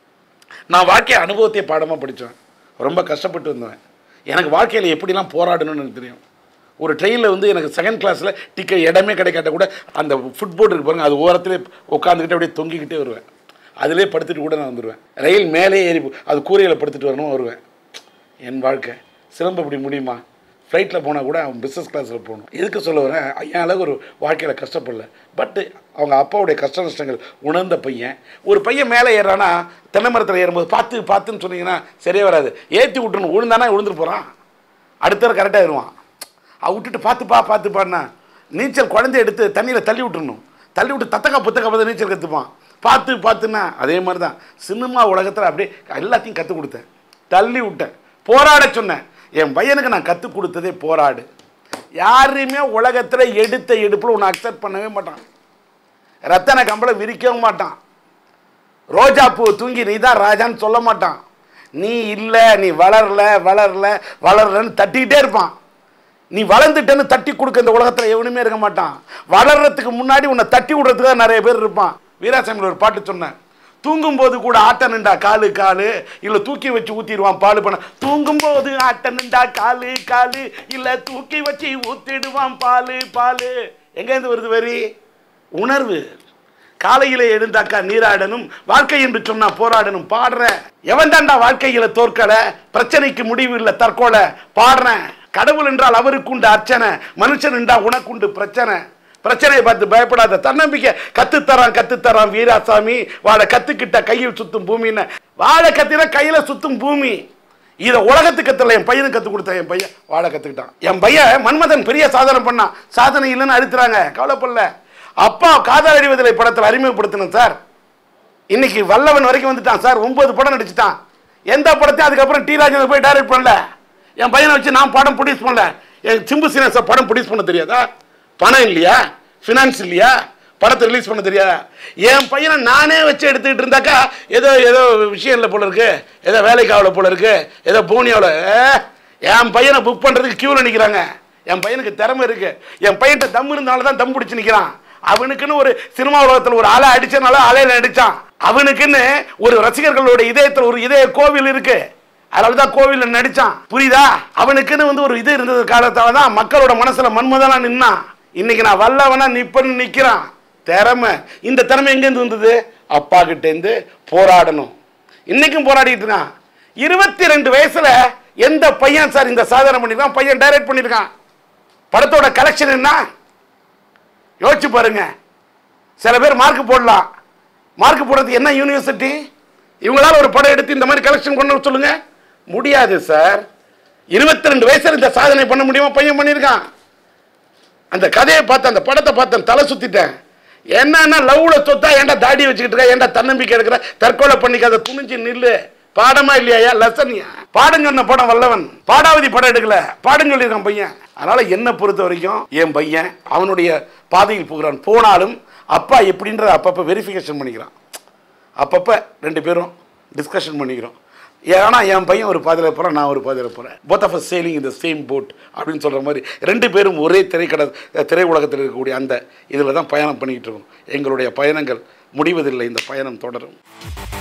நான் வாழ்க்கை அனுபவத்தை பாடமாக படித்தேன். ரொம்ப கஷ்டப்பட்டு வந்தவன். எனக்கு வாழ்க்கையில் எப்படிலாம் போராடணும்னு எனக்கு தெரியும். ஒரு ட்ரெயினில் வந்து எனக்கு செகண்ட் கிளாஸில் டிக்கெட் இடமே கிடைக்காட்ட கூட அந்த ஃபுட்போர்ட் இருக்கு பாருங்கள், அது ஓரத்திலே உட்காந்துக்கிட்டு அப்படியே தொங்கிக்கிட்டே வருவேன். அதிலே படுத்துட்டு கூட நான் வந்துடுவேன். ரயில் மேலே ஏறி அது கூரையில் படுத்துட்டு வரணும் வருவேன். என் வாழ்க்கை சிலம்ப அப்படி முடியுமா? ஃப்ளைட்டில் போனால் கூட அவன் பிஸ்னஸ் கிளாஸில் போகணும். எதுக்கு சொல்ல வரேன், ஐயா அளவு ஒரு வாழ்க்கையில் கஷ்டப்படல. பட்டு அவங்க அப்பாவுடைய கஷ்ட நஷ்டங்கள் உணர்ந்த பையன். ஒரு பையன் மேலே ஏறானா தென்னை மரத்தில் ஏறும்போது பார்த்து பார்த்துன்னு சொன்னீங்கன்னா சரியே வராது. ஏற்றி விட்டுணும், விழுந்தானா விழுந்துட்டு போகிறான், அடுத்த கரெக்டாக ஏறுவான். அவ விட்டுட்டு பார்த்துப்பா பார்த்துப்பான்னா நீச்சல் குழந்தைய எடுத்து தண்ணியில் தள்ளி விட்டுறணும். தள்ளி விட்டு தத்தக்கா புத்தக்கா பார்த்து நீச்சல் கற்றுப்பான். பார்த்து பார்த்துன்னா அதே மாதிரி தான் சினிமா உலகத்தில் அப்படியே எல்லாத்தையும் கற்றுக் கொடுத்தேன், தள்ளி விட்டேன், போராட சொன்னேன். என் பையனுக்கு நான் கற்றுக் கொடுத்ததே போராடு. யாரையுமே உலகத்தில் எடுத்த எடுப்பில் உன்னை அக்செப்ட் பண்ணவே மாட்டான். ரத்தன கம்பளை விரிக்கவும் மாட்டான். ரோஜா பூ தூங்கி நீ தான் ராஜான்னு சொல்ல மாட்டான். நீ இல்லை, நீ வளரல வளரல வளரலன்னு தட்டிக்கிட்டே இருப்பான். நீ வளர்ந்துட்டேன்னு தட்டி கொடுக்க இந்த உலகத்தில் எவனுமே இருக்க மாட்டான். வளர்றதுக்கு முன்னாடி உன்னை தட்டி விடுறதுக்கு தான் நிறைய பேர் இருப்பான். வீராசாமியில் ஒரு பாட்டு சொன்னேன், தூங்கும்போது கூட ஆட்ட நின்றா காலு காலு, இல்லை தூக்கி வச்சு ஊற்றிடுவான் பால் பண்ண. தூங்கும்போது ஆட்ட நின்றா காலு காலு, இல்லை தூக்கி வச்சு ஊற்றிடுவான் பால் பால். எங்கேருந்து வருது வரி? உணர்வு. காலையில் எழுந்தாக்கா நீராடணும், வாழ்க்கை என்று சொன்னா போராடணும். பாடுறேன். எவன் தாண்டா வாழ்க்கையில தோற்கல, பிரச்சனைக்கு முடிவு இல்லை தற்கொலை. பாடுறேன். கடவுள் என்றால் அவருக்கு உண்டு அர்ச்சனை, மனுஷன் என்றால் உனக்குண்டு பிரச்சனை. பிரச்சனையை பார்த்து பயப்படாத, தன்னம்பிக்கை கத்துத்தரான் கத்துத்தரான் வீராசாமி. வாழை கத்துக்கிட்ட கையில் சுத்தும் பூமின்னு. வாழை கத்தின கையில சுத்தும் பூமி. இதை உலகத்துக்கு கத்துல என் பையனுக்கு கற்றுக் கொடுத்தேன். என் பையன் வாழை கத்துக்கிட்டான். என் பையன் மன்மதன் பெரிய சாதனை பண்ணான். சாதனை இல்லைன்னு அழுத்துறாங்க, கவலைப்படல. அப்பா காதல் அறிவதில்லை படத்தில் அறிமுகப்படுத்தினேன் சார். இன்னைக்கு வல்லவன் வரைக்கும் வந்துட்டான் சார். ஒன்பது படம் நடிச்சுட்டான். எந்த படத்தையும் அதுக்கப்புறம் டி ராஜேந்தர் போய் டைரக்ட் பண்ணல. என் பையனை வச்சு நான் படம் ப்ரொடியூஸ் பண்ணல. என் சிம்பு சீனிவாசன் படம் ப்ரொடியூஸ் பண்ண தெரியாதா? பணம் இல்லையா? ஃபினான்ஸ் இல்லையா? படத்தை ரிலீஸ் பண்ண தெரியாதா? என் பையனை நானே வச்சு எடுத்துக்கிட்டு இருந்தாக்கா ஏதோ ஏதோ விஷயம் இல்லை போல இருக்கு, ஏதோ வேலைக்கு ஆகல போல இருக்கு, ஏதோ போனியாவில். என் பையனை புக் பண்ணுறதுக்கு கியூவில் நிற்கிறாங்க. என் பையனுக்கு திறமை இருக்கு. என் பையன்கிட்ட தம் இருந்தால தான் தம் பிடிச்சி நிற்கிறான். அவனுக்குன்னு ஒரு சினிமா உலகத்தில் ஒரு அலை அடிச்சனால அலையில அடிச்சான். அவனுக்குன்னு ஒரு ரசிகர்களோட இதயத்தில் ஒரு இதய கோவில் இருக்கு, அதனாலதான் கோவிலில் நடிச்சான். புரியுதா? அவனுக்குன்னு வந்து ஒரு இது இருந்தது காலத்தால தான் மக்களோட மனசுல மன்மதனா நின்னான். இன்னைக்கு நான் வல்லவனா நிப்பன்னு நிக்கிறான். திறமை. இந்த திறமை எங்கேருந்து வந்தது? அப்பா கிட்ட இருந்து. போராடணும். இன்னைக்கும் போராடிட்டு இருக்கான். இருபத்தி ரெண்டு வயசுல எந்த பையன் சார் இந்த சாதனை பண்ணிருக்கான்? பையன் டைரக்ட் பண்ணிருக்கான். படத்தோட கலெக்ஷன் என்ன யோசிச்சு பாருங்க. சில பேர் மார்க் போடலாம். மார்க் போடுறது என்ன யூனிவர்சிட்டி? இவங்களால ஒரு படம் எடுத்து இந்த மாதிரி கலெக்ஷன் பண்ண சொல்லுங்க, முடியாது சார். இருபத்தி ரெண்டு வயசுல இந்த சாதனை பண்ண முடியுமா? பையன் பண்ணியிருக்கான். அந்த கதையை பார்த்து அந்த படத்தை பார்த்து தலை சுத்திட்டேன். என்னன்னா லவ்ல சொத்தா ஏன்டா தாடி வச்சுக்கிட்டு இருக்க, ஏன்டா தன்னம்பிக்கை இருக்கிற, தற்கொலை பண்ணிக்காத, துணிஞ்சு நில்லு. பாடமா இல்லையா? லெசன்யா. பாடம் சொன்ன படம் வல்லவன். பாடாவதி படம் எடுக்கல, பாடம் சொல்லியிருக்கான் பையன். அதனால என்ன பொறுத்த வரைக்கும் என் பையன் அவனுடைய பாதையில் போகிறான். போனாலும் அப்பா எப்படின்றத அப்பப்போ வெரிஃபிகேஷன் பண்ணிக்கிறான். அப்பப்போ ரெண்டு பேரும் டிஸ்கஷன் பண்ணிக்கிறோம். ஏன்னா என் பையன் ஒரு பாதையில் போகிறேன், நான் ஒரு பாதையில் போகிறேன். போத் ஆஃப் அஸ் சேலிங் இந்த சேம் போட் அப்படின்னு சொல்கிற மாதிரி ரெண்டு பேரும் ஒரே திரைக்கட திரை உலகத்தில் இருக்கக்கூடிய அந்த இதில் தான் பயணம் பண்ணிக்கிட்டு இருக்கோம். எங்களுடைய பயணங்கள் முடிவதில்லை, இந்த பயணம் தொடரும்.